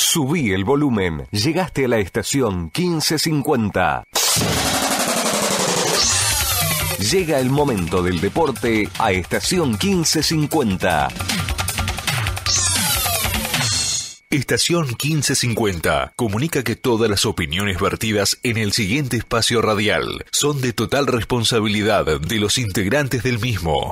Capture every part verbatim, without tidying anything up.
Subí el volumen. Llegaste a la estación quince cincuenta. Llega el momento del deporte a estación quince cincuenta. Estación quince cincuenta comunica que todas las opiniones vertidas en el siguiente espacio radial son de total responsabilidad de los integrantes del mismo.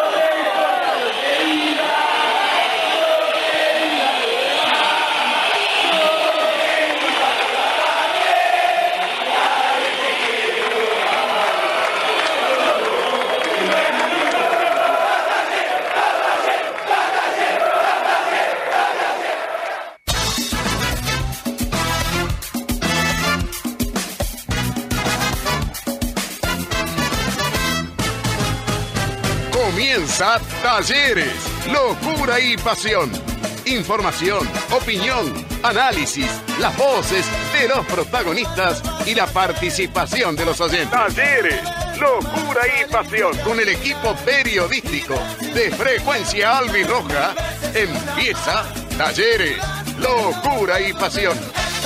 Comienza Talleres, locura y pasión. Información, opinión, análisis, las voces de los protagonistas y la participación de los oyentes. Talleres, locura y pasión. Con el equipo periodístico de Frecuencia Albirroja, empieza Talleres, locura y pasión.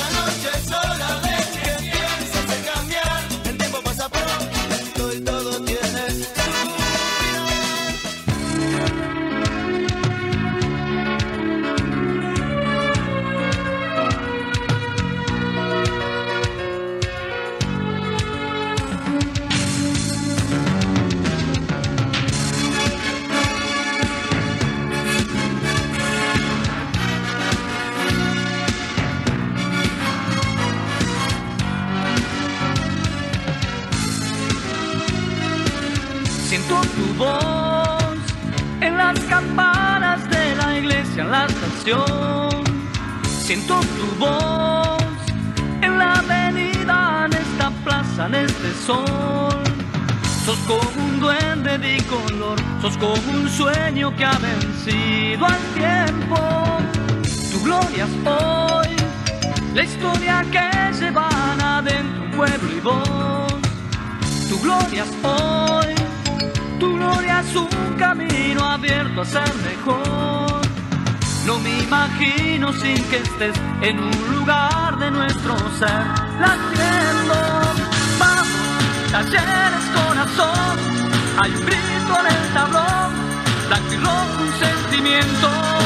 Campanas de la iglesia en la estación, siento tu voz en la avenida, en esta plaza, en este sol. Sos como un duende de color, sos como un sueño que ha vencido al tiempo. Tu gloria es hoy, la historia que llevan adentro un pueblo y vos. Tu gloria es hoy, tu gloria es un camino abierto a ser mejor. No me imagino sin que estés en un lugar de nuestro ser latiendo. Vamos, Talleres corazón, hay un grito en el tablón, blanco y rojo un sentimiento.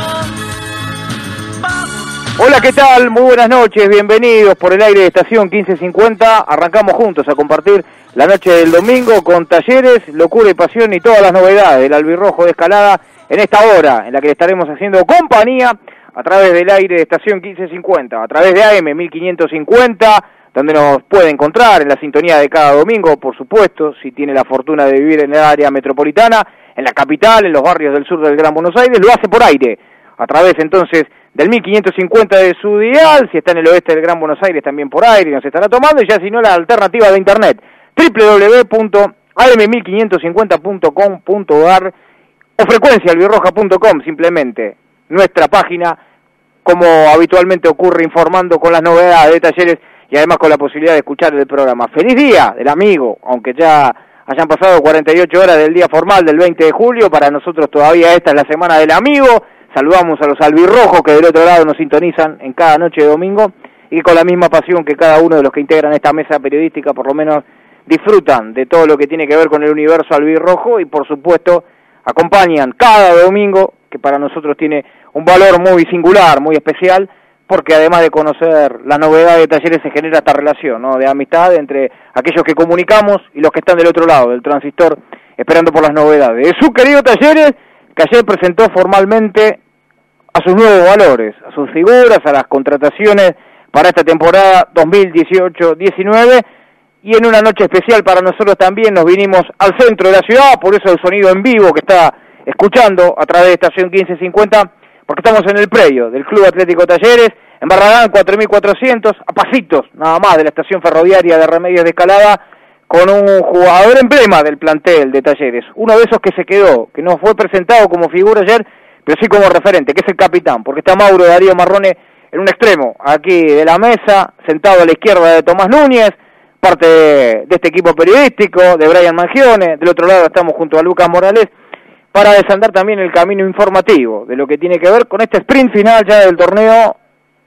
Vamos. Hola, ¿qué tal? Muy buenas noches, bienvenidos por el aire de estación quince cincuenta. Arrancamos juntos a compartir la noche del domingo con Talleres, locura y pasión y todas las novedades del albirrojo de Escalada en esta hora en la que le estaremos haciendo compañía a través del aire de estación quince cincuenta, a través de A M mil quinientos cincuenta, donde nos puede encontrar en la sintonía de cada domingo, por supuesto, si tiene la fortuna de vivir en el área metropolitana, en la capital, en los barrios del sur del Gran Buenos Aires, lo hace por aire, a través entonces del mil quinientos cincuenta de su dial, si está en el oeste del Gran Buenos Aires también por aire, nos estará tomando, y ya si no la alternativa de internet, doble u doble u doble u punto a m mil quinientos cincuenta punto com punto a r o frecuencia albirroja punto com, simplemente nuestra página, como habitualmente ocurre, informando con las novedades de Talleres y además con la posibilidad de escuchar el programa. ¡Feliz día del amigo! Aunque ya hayan pasado cuarenta y ocho horas del día formal del veinte de julio, para nosotros todavía esta es la semana del amigo. Saludamos a los albirrojos que del otro lado nos sintonizan en cada noche de domingo y con la misma pasión que cada uno de los que integran esta mesa periodística, por lo menos disfrutan de todo lo que tiene que ver con el universo albirrojo y por supuesto acompañan cada domingo, que para nosotros tiene un valor muy singular, muy especial, porque además de conocer las novedades de Talleres se genera esta relación, ¿no?, de amistad entre aquellos que comunicamos y los que están del otro lado del transistor esperando por las novedades. De su querido Talleres, que ayer presentó formalmente a sus nuevos valores, a sus figuras, a las contrataciones para esta temporada dos mil dieciocho diecinueve, y en una noche especial para nosotros también nos vinimos al centro de la ciudad, por eso el sonido en vivo que está escuchando a través de estación quince cincuenta, porque estamos en el predio del Club Atlético Talleres, en Barragán cuatro mil cuatrocientos, a pasitos nada más de la estación ferroviaria de Remedios de Escalada, con un jugador emblema del plantel de Talleres, uno de esos que se quedó, que no fue presentado como figura ayer, pero sí como referente, que es el capitán, porque está Mauro Darío Marrone en un extremo, aquí de la mesa, sentado a la izquierda de Tomás Núñez, parte de, de este equipo periodístico, de Brian Mangione. Del otro lado estamos junto a Lucas Morales, para desandar también el camino informativo de lo que tiene que ver con este sprint final ya del torneo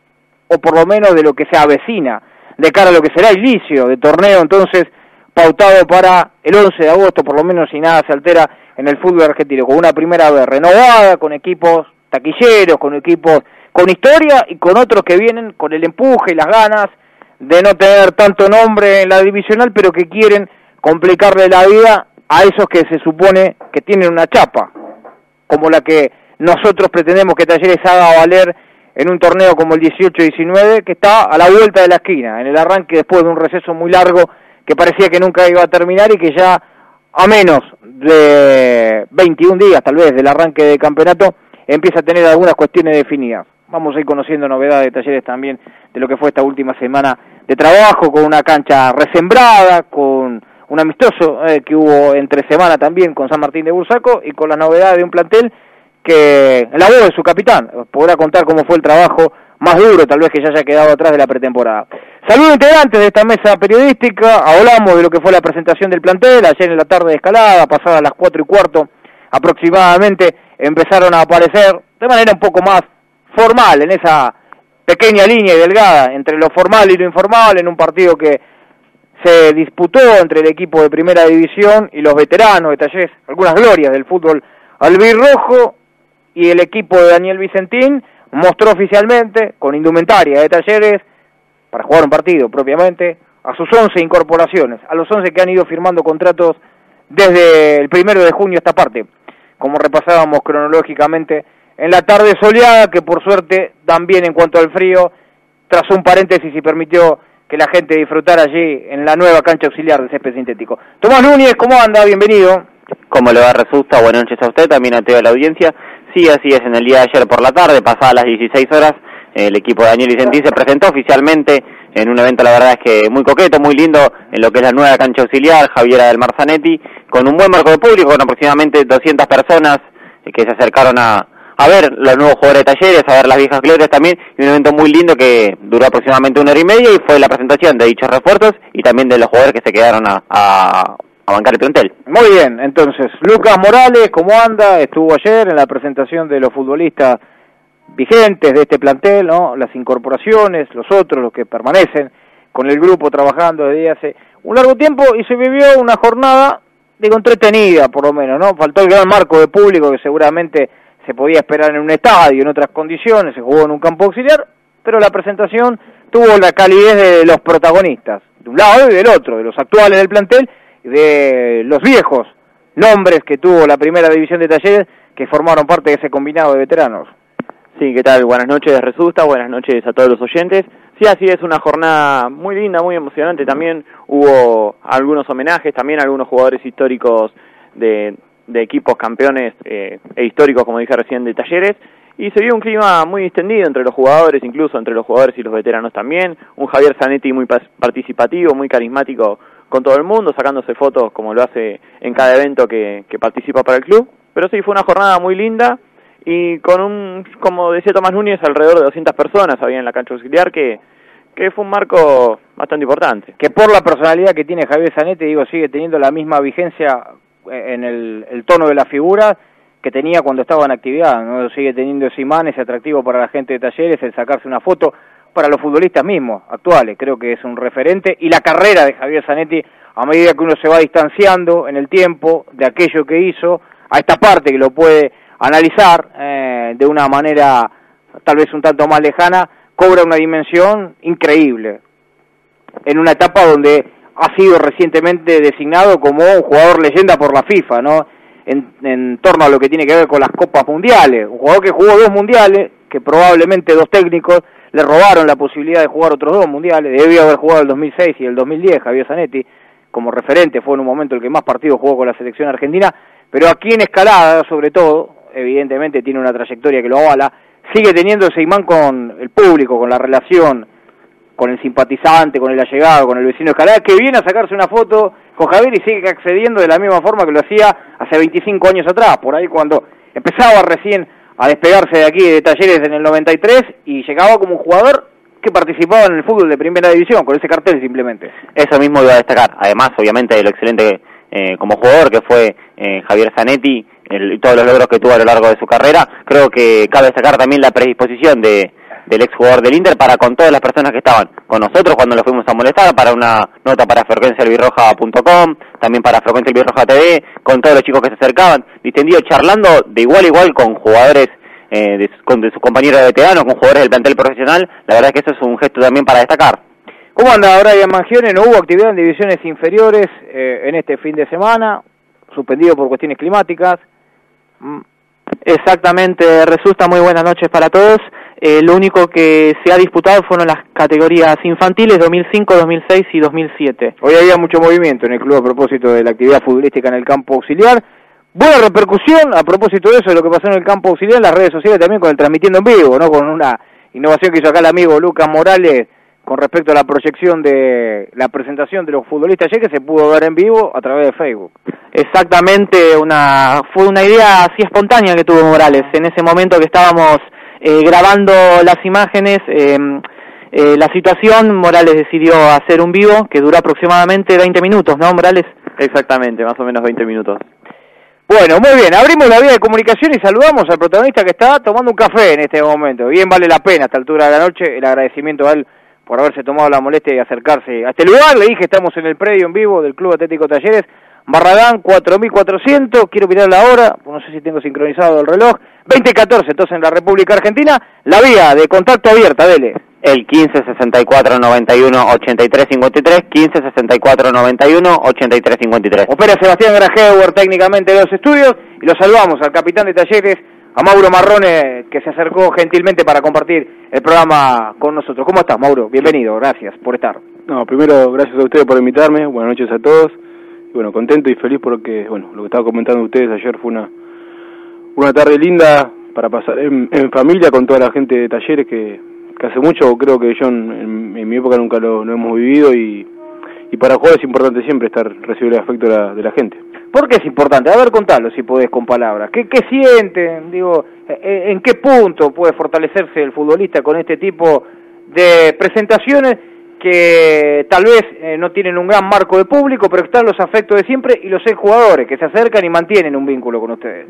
o por lo menos de lo que se avecina, de cara a lo que será el inicio de torneo, entonces, pautado para el once de agosto, por lo menos si nada se altera en el fútbol argentino, con una primera vez renovada, con equipos taquilleros, con equipos con historia y con otros que vienen con el empuje y las ganas de no tener tanto nombre en la divisional, pero que quieren complicarle la vida a esos que se supone que tienen una chapa, como la que nosotros pretendemos que Talleres haga valer en un torneo como el dieciocho diecinueve, que está a la vuelta de la esquina, en el arranque después de un receso muy largo que parecía que nunca iba a terminar y que ya a menos de veintiún días tal vez del arranque del campeonato empieza a tener algunas cuestiones definidas. Vamos a ir conociendo novedades de Talleres también de lo que fue esta última semana de trabajo, con una cancha resembrada, con un amistoso eh, que hubo entre semana también con San Martín de Bursaco y con la novedad de un plantel que en la voz de su capitán podrá contar cómo fue el trabajo más duro tal vez que ya haya quedado atrás de la pretemporada. Saludos integrantes de esta mesa periodística, hablamos de lo que fue la presentación del plantel, ayer en la tarde de Escalada, pasadas las cuatro y cuarto aproximadamente, empezaron a aparecer de manera un poco más formal, en esa pequeña línea y delgada entre lo formal y lo informal, en un partido que se disputó entre el equipo de primera división y los veteranos de Talleres, algunas glorias del fútbol albirrojo, y el equipo de Daniel Vicentín mostró oficialmente, con indumentaria de Talleres, para jugar un partido propiamente, a sus once incorporaciones, a los once que han ido firmando contratos desde el primero de junio a esta parte, como repasábamos cronológicamente en la tarde soleada, que por suerte también en cuanto al frío, tras un paréntesis y permitió que la gente disfrutara allí en la nueva cancha auxiliar de césped sintético. Tomás Núñez, ¿cómo anda? Bienvenido. ¿Cómo le va, Resulta? Buenas noches a usted, también a toda la audiencia. Sí, así es, en el día de ayer por la tarde, pasadas las dieciséis horas, el equipo de Daniel Vicentín se presentó oficialmente en un evento, la verdad es que muy coqueto, muy lindo, en lo que es la nueva cancha auxiliar, Javiera del Mar Zanetti, con un buen marco de público, con aproximadamente doscientas personas que se acercaron a, a ver los nuevos jugadores de Talleres, a ver las viejas glorias también, y un evento muy lindo que duró aproximadamente una hora y media, y fue la presentación de dichos refuerzos y también de los jugadores que se quedaron a, a, a bancar el plantel. Muy bien, entonces, Lucas Morales, ¿cómo anda? Estuvo ayer en la presentación de los futbolistas vigentes de este plantel, ¿no? Las incorporaciones, los otros, los que permanecen con el grupo trabajando desde hace un largo tiempo, y se vivió una jornada, digo, entretenida por lo menos, ¿no? Faltó el gran marco de público que seguramente se podía esperar en un estadio, en otras condiciones, se jugó en un campo auxiliar, pero la presentación tuvo la calidez de los protagonistas, de un lado y del otro, de los actuales del plantel y de los viejos nombres que tuvo la primera división de Talleres, que formaron parte de ese combinado de veteranos. Sí, ¿qué tal? Buenas noches, Resulta, buenas noches a todos los oyentes. Sí, así es, una jornada muy linda, muy emocionante. También hubo algunos homenajes, también algunos jugadores históricos de, de equipos campeones eh, e históricos, como dije recién, de Talleres. Y se vio un clima muy extendido entre los jugadores, incluso entre los jugadores y los veteranos también. Un Javier Zanetti muy participativo, muy carismático con todo el mundo, sacándose fotos como lo hace en cada evento que, que participa para el club. Pero sí, fue una jornada muy linda. Y con un, como decía Tomás Núñez, alrededor de doscientas personas había en la cancha auxiliar, que, que fue un marco bastante importante. Que por la personalidad que tiene Javier Zanetti, digo, sigue teniendo la misma vigencia en el, el tono de la figura que tenía cuando estaba en actividad, ¿no? Sigue teniendo ese imán, ese atractivo para la gente de Talleres, el sacarse una foto para los futbolistas mismos, actuales, creo que es un referente, y la carrera de Javier Zanetti, a medida que uno se va distanciando en el tiempo de aquello que hizo, a esta parte que lo puede analizar eh, de una manera tal vez un tanto más lejana, cobra una dimensión increíble en una etapa donde ha sido recientemente designado como un jugador leyenda por la FIFA, ¿no? En, en torno a lo que tiene que ver con las copas mundiales, un jugador que jugó dos mundiales, que probablemente dos técnicos le robaron la posibilidad de jugar otros dos mundiales, debió haber jugado el dos mil seis y el dos mil diez, Javier Zanetti, como referente, fue en un momento el que más partidos jugó con la selección argentina, pero aquí en Escalada, sobre todo, evidentemente tiene una trayectoria que lo avala, sigue teniendo ese imán con el público, con la relación, con el simpatizante, con el allegado, con el vecino de Escalada, que viene a sacarse una foto con Javier y sigue accediendo de la misma forma que lo hacía hace veinticinco años atrás, por ahí cuando empezaba recién a despegarse de aquí de Talleres en el noventa y tres y llegaba como un jugador que participaba en el fútbol de primera división, con ese cartel simplemente. Eso mismo iba a destacar, además obviamente de lo excelente eh, como jugador que fue eh, Javier Zanetti, el, todos los logros que tuvo a lo largo de su carrera. Creo que cabe destacar también la predisposición de, del exjugador del Inter para con todas las personas que estaban con nosotros cuando lo fuimos a molestar, para una nota para frecuencia albirroja punto com, también para Frecuencia Albirroja T V, con todos los chicos que se acercaban, distendido, charlando de igual a igual con jugadores eh, de, con, de sus compañeros de veteranos, con jugadores del plantel profesional. La verdad es que eso es un gesto también para destacar. ¿Cómo anda Brian Mangione? No hubo actividad en divisiones inferiores eh, en este fin de semana, suspendido por cuestiones climáticas. Mm. Exactamente, resulta. Muy buenas noches para todos. Eh, lo único que se ha disputado fueron las categorías infantiles dos mil cinco, dos mil seis y dos mil siete. Hoy había mucho movimiento en el club a propósito de la actividad futbolística en el campo auxiliar. Buena repercusión a propósito de eso, de lo que pasó en el campo auxiliar, en las redes sociales también con el transmitiendo en vivo, ¿no? Con una innovación que hizo acá el amigo Lucas Morales con respecto a la proyección de la presentación de los futbolistas ayer, que se pudo ver en vivo a través de Facebook. Exactamente, una fue una idea así espontánea que tuvo Morales. En ese momento que estábamos eh, grabando las imágenes, eh, eh, la situación, Morales decidió hacer un vivo que duró aproximadamente veinte minutos, ¿no, Morales? Exactamente, más o menos veinte minutos. Bueno, muy bien, abrimos la vía de comunicación y saludamos al protagonista que está tomando un café en este momento. Bien vale la pena a esta altura de la noche el agradecimiento a él por haberse tomado la molestia de acercarse a este lugar. Le dije, estamos en el predio en vivo del Club Atlético Talleres, Barragán cuatro mil cuatrocientos, quiero mirar la hora, no sé si tengo sincronizado el reloj, veinte catorce, entonces en la República Argentina, la vía de contacto abierta, dele. El quince sesenta y cuatro noventa y uno ochenta y tres cincuenta y tres, quince sesenta y cuatro noventa y uno ochenta y tres cincuenta y tres. Opera Sebastián Grajeuer técnicamente de los estudios, y lo saludamos al capitán de Talleres, a Mauro Marrone, que se acercó gentilmente para compartir el programa con nosotros. ¿Cómo estás, Mauro? Bienvenido, gracias por estar. No, primero, gracias a ustedes por invitarme, buenas noches a todos. Y bueno, contento y feliz porque, bueno, lo que estaba comentando ustedes ayer fue una una tarde linda para pasar en, en familia con toda la gente de Talleres que, que hace mucho, creo que yo en, en, en mi época nunca lo, lo hemos vivido y, y para jugar es importante siempre estar recibir el afecto de la, de la gente. ¿Por qué es importante? A ver, contalo si podés con palabras. ¿Qué, qué sienten? Digo, ¿en qué punto puede fortalecerse el futbolista con este tipo de presentaciones que tal vez eh, no tienen un gran marco de público, pero están los afectos de siempre y los exjugadores que se acercan y mantienen un vínculo con ustedes?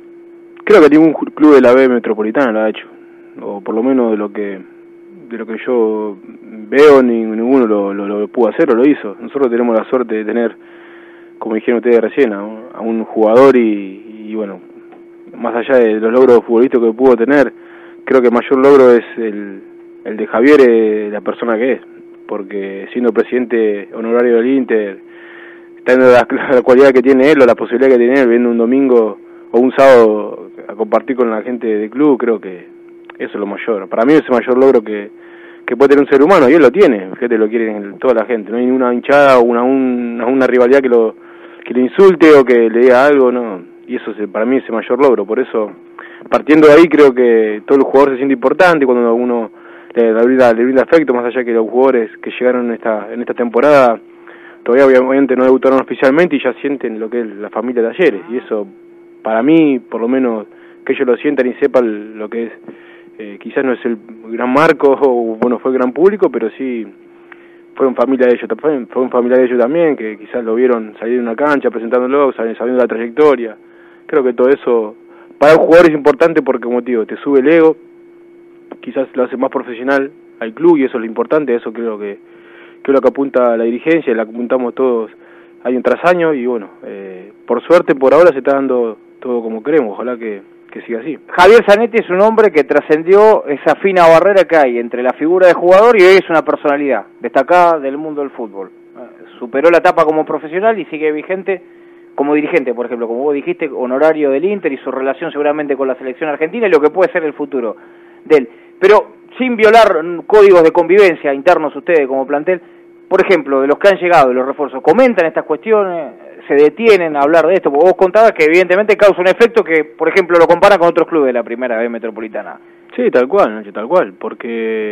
Creo que ningún club de la B metropolitana lo ha hecho, o por lo menos de lo que de lo que yo veo, ni, ninguno lo, lo, lo pudo hacer o lo hizo. Nosotros tenemos la suerte de tener, como dijeron ustedes recién, a un, a un jugador y, y bueno, más allá de los logros futbolísticos que pudo tener, creo que el mayor logro es el, el de Javier, eh, la persona que es, porque siendo presidente honorario del Inter, teniendo la, la cualidad que tiene él o la posibilidad que tiene él, viendo un domingo o un sábado a compartir con la gente del club, creo que eso es lo mayor. Para mí es el mayor logro que, que puede tener un ser humano, y él lo tiene, fíjate, lo quiere toda la gente, no hay ninguna hinchada o una, una, una rivalidad que lo que le insulte o que le diga algo, no, y eso es, para mí es el mayor logro. Por eso, partiendo de ahí, creo que todo el jugador se siente importante cuando uno le, le, brinda, le brinda afecto, más allá que los jugadores que llegaron en esta en esta temporada todavía obviamente no debutaron oficialmente y ya sienten lo que es la familia de Talleres, y eso para mí, por lo menos que ellos lo sientan y sepan lo que es, eh, quizás no es el gran marco o bueno, fue el gran público, pero sí fueron familia de ellos, fue, fue un familiar de ellos también, que quizás lo vieron salir de una cancha presentándolo, sabiendo la trayectoria. Creo que todo eso para un jugador es importante porque, como te digo, te sube el ego, quizás lo hace más profesional al club, y eso es lo importante. Eso creo que, que es lo que apunta la dirigencia, y la que apuntamos todos año tras año, y bueno, eh, por suerte por ahora se está dando todo como queremos, ojalá que, que siga así. Javier Zanetti es un hombre que trascendió esa fina barrera que hay entre la figura de jugador y hoy es una personalidad destacada del mundo del fútbol. Superó la etapa como profesional y sigue vigente como dirigente, por ejemplo, como vos dijiste, honorario del Inter, y su relación seguramente con la selección argentina y lo que puede ser el futuro de él. Pero sin violar códigos de convivencia internos ustedes como plantel, por ejemplo, de los que han llegado, de los refuerzos, ¿comentan estas cuestiones? ¿Se detienen a hablar de esto? Porque vos contabas que evidentemente causa un efecto que, por ejemplo, lo compara con otros clubes de la primera B metropolitana. Sí, tal cual, Nacho, tal cual, porque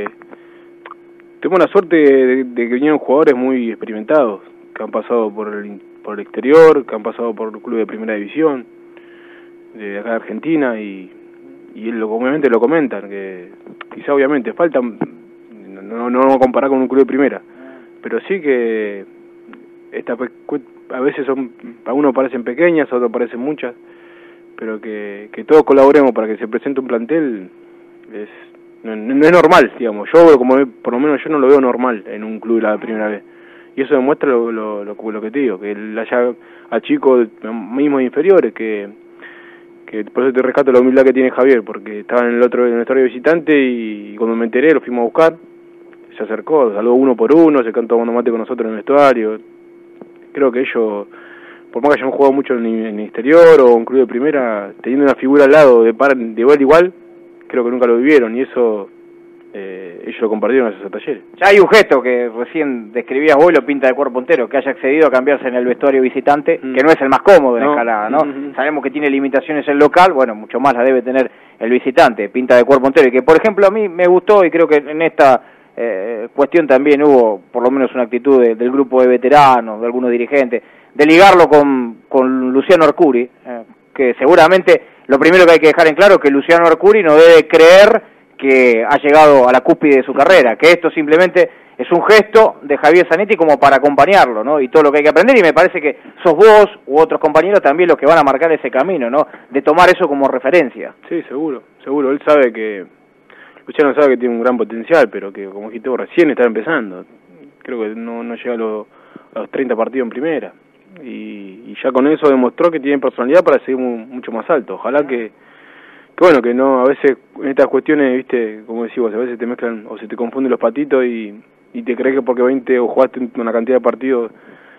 tengo la suerte de, de que vinieron jugadores muy experimentados, que han pasado por el, por el exterior, que han pasado por el club de primera división, de acá de Argentina, y, y lo, obviamente lo comentan, que quizá obviamente faltan, no, no vamos a comparar con un club de primera, pero sí que esta, a veces son, a unos parecen pequeñas, a otros parecen muchas, pero que, que todos colaboremos para que se presente un plantel es, no, no es normal, digamos. Yo, como por lo menos yo no lo veo normal en un club la primera vez. Y eso demuestra lo, lo, lo, lo que te digo, que haya a chicos mismos inferiores, que, que por eso te rescato la humildad que tiene Javier, porque estaba en el otro en el estadio visitante y cuando me enteré lo fuimos a buscar, se acercó, saludó uno por uno, se quedó tomando mate con nosotros en el vestuario. Creo que ellos, por más que hayan jugado mucho en el exterior o en club de primera, teniendo una figura al lado de par de igual a igual, creo que nunca lo vivieron y eso eh, ellos lo compartieron en esos talleres. Ya hay un gesto que recién describías vos y lo pinta de cuerpo entero, que haya accedido a cambiarse en el vestuario visitante, mm. que no es el más cómodo en no. escalada, ¿no? Mm-hmm. Sabemos que tiene limitaciones el local, bueno, mucho más la debe tener el visitante, pinta de cuerpo entero, y que por ejemplo a mí me gustó y creo que en esta eh, cuestión también hubo por lo menos una actitud de, del grupo de veteranos, de algunos dirigentes, de ligarlo con, con Luciano Arcuri, eh, que seguramente lo primero que hay que dejar en claro es que Luciano Arcuri no debe creer que ha llegado a la cúspide de su carrera, que esto simplemente es un gesto de Javier Zanetti como para acompañarlo, ¿no? Y todo lo que hay que aprender, y me parece que sos vos u otros compañeros también los que van a marcar ese camino, ¿no? De tomar eso como referencia. Sí, seguro, seguro. Él sabe que, Luciano sabe que tiene un gran potencial, pero que, como dijiste vos, recién está empezando. Creo que no, no llega a, lo, a los treinta partidos en primera. Y, y ya con eso demostró que tiene personalidad para seguir muy, mucho más alto. Ojalá que que bueno, que no, a veces en estas cuestiones, viste, como decimos, a veces te mezclan o se te confunden los patitos y, y te crees que porque veinte o jugaste una cantidad de partidos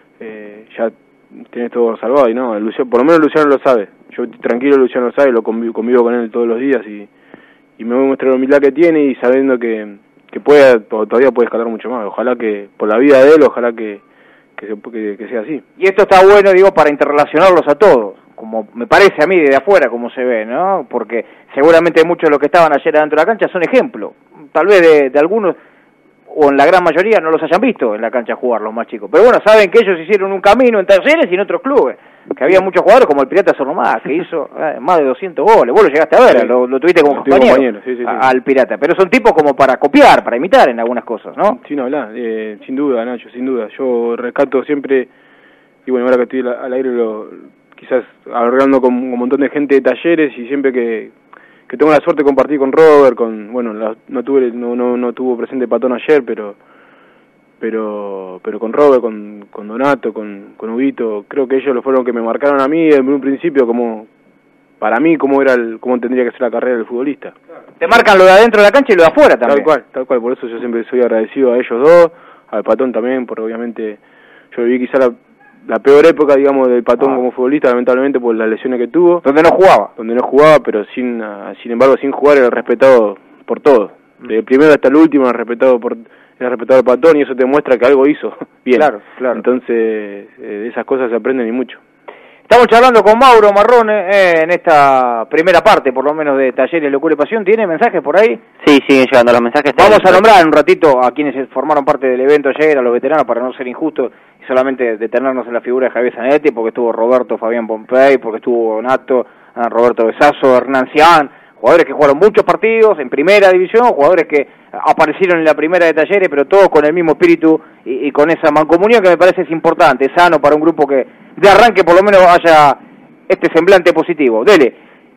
eh, ya tenés todo salvado, y no, Luciano, por lo menos Luciano lo sabe. Yo tranquilo, Luciano lo sabe, lo convivo, convivo con él todos los días y, y me muestra la humildad que tiene y sabiendo que, que puede, todavía puede escalar mucho más. Ojalá que, por la vida de él, ojalá que, que, se, que, que sea así. Y esto está bueno, digo, para interrelacionarlos a todos, como me parece a mí desde afuera como se ve, ¿no? Porque seguramente muchos de los que estaban ayer adentro de la cancha son ejemplos, tal vez de, de algunos, o en la gran mayoría no los hayan visto en la cancha jugar los más chicos, pero bueno, saben que ellos hicieron un camino en Talleres y en otros clubes, que había muchos jugadores como el Pirata Sornomás, que hizo eh, más de doscientos goles, vos lo llegaste a ver, sí, lo, lo tuviste como compañero, compañero sí, sí, sí. A, al Pirata, pero son tipos como para copiar, para imitar en algunas cosas, ¿no? Sí, no, habla, eh, sin duda, Nacho, sin duda, yo rescato siempre, y bueno, ahora que estoy al aire lo... quizás hablando con un montón de gente de Talleres y siempre que, que tengo la suerte de compartir con Robert, con bueno, la, no tuve no, no no tuvo presente Patón ayer, pero pero pero con Robert, con, con Donato, con, con Huguito, creo que ellos lo fueron que me marcaron a mí desde un principio como para mí cómo era el, cómo tendría que ser la carrera del futbolista. Te marcan lo de adentro de la cancha y lo de afuera también. Tal cual, tal cual, por eso yo siempre soy agradecido a ellos dos, al Patón también, porque obviamente yo viví quizá la la peor época, digamos, del Patón ah. como futbolista, lamentablemente por las lesiones que tuvo. Donde no jugaba. Donde no jugaba, pero sin sin embargo, sin jugar era respetado por todos. Desde el primero hasta el último era respetado por era respetado el Patón y eso te muestra que algo hizo bien. Claro, claro. Entonces, eh, de esas cosas se aprenden y mucho. Estamos charlando con Mauro Marrone eh, en esta primera parte, por lo menos, de Talleres Locura y Pasión. ¿Tiene mensajes por ahí? Sí, siguen llegando los mensajes. Vamos a nombrar en un ratito a quienes formaron parte del evento ayer, a los veteranos, para no ser injustos y solamente detenernos en la figura de Javier Zanetti, porque estuvo Roberto Fabián Pompey, porque estuvo Donato, Roberto Besazo, Hernán Cian, jugadores que jugaron muchos partidos en primera división, jugadores que aparecieron en la primera de Talleres, pero todos con el mismo espíritu y, y con esa mancomunión que me parece es importante, es sano para un grupo que de arranque por lo menos haya este semblante positivo. Dele.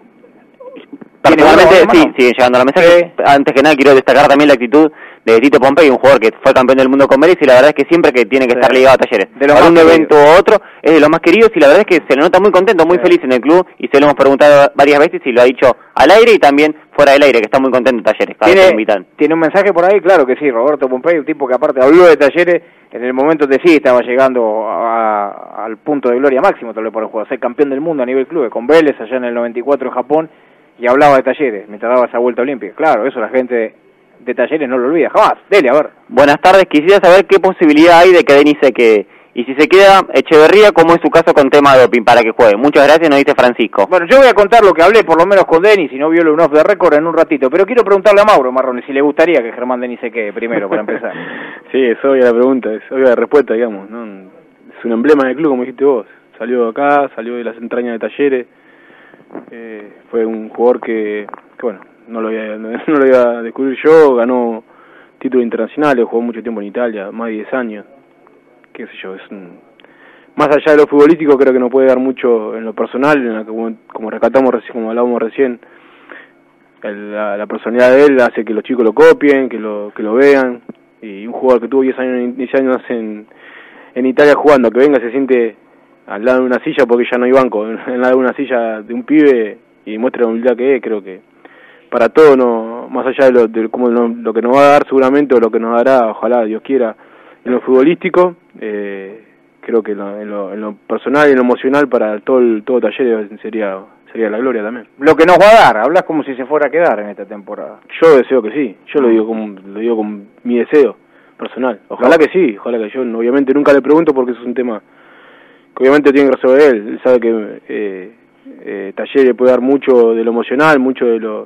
Particularmente, sí, siguen llegando los mensajes. Eh. Antes que nada quiero destacar también la actitud de Tito Pompey, un jugador que fue campeón del mundo con Vélez y la verdad es que siempre que tiene que estar ligado a Talleres, de algún evento u otro, es de los más queridos y la verdad es que se le nota muy contento, muy sí. feliz en el club y se lo hemos preguntado varias veces y lo ha dicho al aire y también fuera del aire, que está muy contento en Talleres. Cada ¿Tiene, vez que invitan. ¿Tiene un mensaje por ahí? Claro que sí, Roberto Pompey, un tipo que aparte habló de Talleres en el momento de sí estaba llegando a, al punto de gloria máximo, tal vez por el juego, ser campeón del mundo a nivel club, con Vélez allá en el noventa y cuatro en Japón, y hablaba de Talleres mientras daba esa vuelta olímpica. Claro, eso la gente de Talleres no lo olvida jamás. Dele, a ver. Buenas tardes, quisiera saber qué posibilidad hay de que Denis se quede. Y si se queda Echeverría, ¿cómo es su caso con tema de doping para que juegue? Muchas gracias, nos dice Francisco. Bueno, yo voy a contar lo que hablé, por lo menos con Denis, y no violo un off de récord en un ratito. Pero quiero preguntarle a Mauro Marrone si le gustaría que Germán Denis se quede primero, para empezar. Sí, es obvia la pregunta, es obvia la respuesta, digamos, ¿no? Es un emblema del club, como dijiste vos. Salió de acá, salió de las entrañas de Talleres. Eh, fue un jugador que, que bueno, no lo, iba, no, no lo iba a descubrir yo, ganó títulos internacionales, jugó mucho tiempo en Italia, más de diez años, qué sé yo, es un, más allá de lo futbolístico creo que no puede dar mucho en lo personal, en la que, como, como rescatamos recién, como hablábamos recién, el, la, la personalidad de él hace que los chicos lo copien, que lo que lo vean, y un jugador que tuvo diez años, diez años en, en Italia jugando, que venga se siente al lado de una silla porque ya no hay banco, al lado de una silla de un pibe y muestra la humildad que es, creo que para todo, no, más allá de lo, de como lo, lo que nos va a dar seguramente o lo que nos dará, ojalá Dios quiera, en lo futbolístico, eh, creo que en lo, en, lo, en lo personal y en lo emocional para todo el, todo Talleres sería sería la gloria también. Lo que nos va a dar, hablas como si se fuera a quedar en esta temporada. Yo deseo que sí, yo lo digo como lo digo con mi deseo personal. Ojalá no. que sí, ojalá que yo obviamente nunca le pregunto porque eso es un tema que obviamente tiene que resolver él. Él sabe que eh, eh, Talleres puede dar mucho de lo emocional, mucho de lo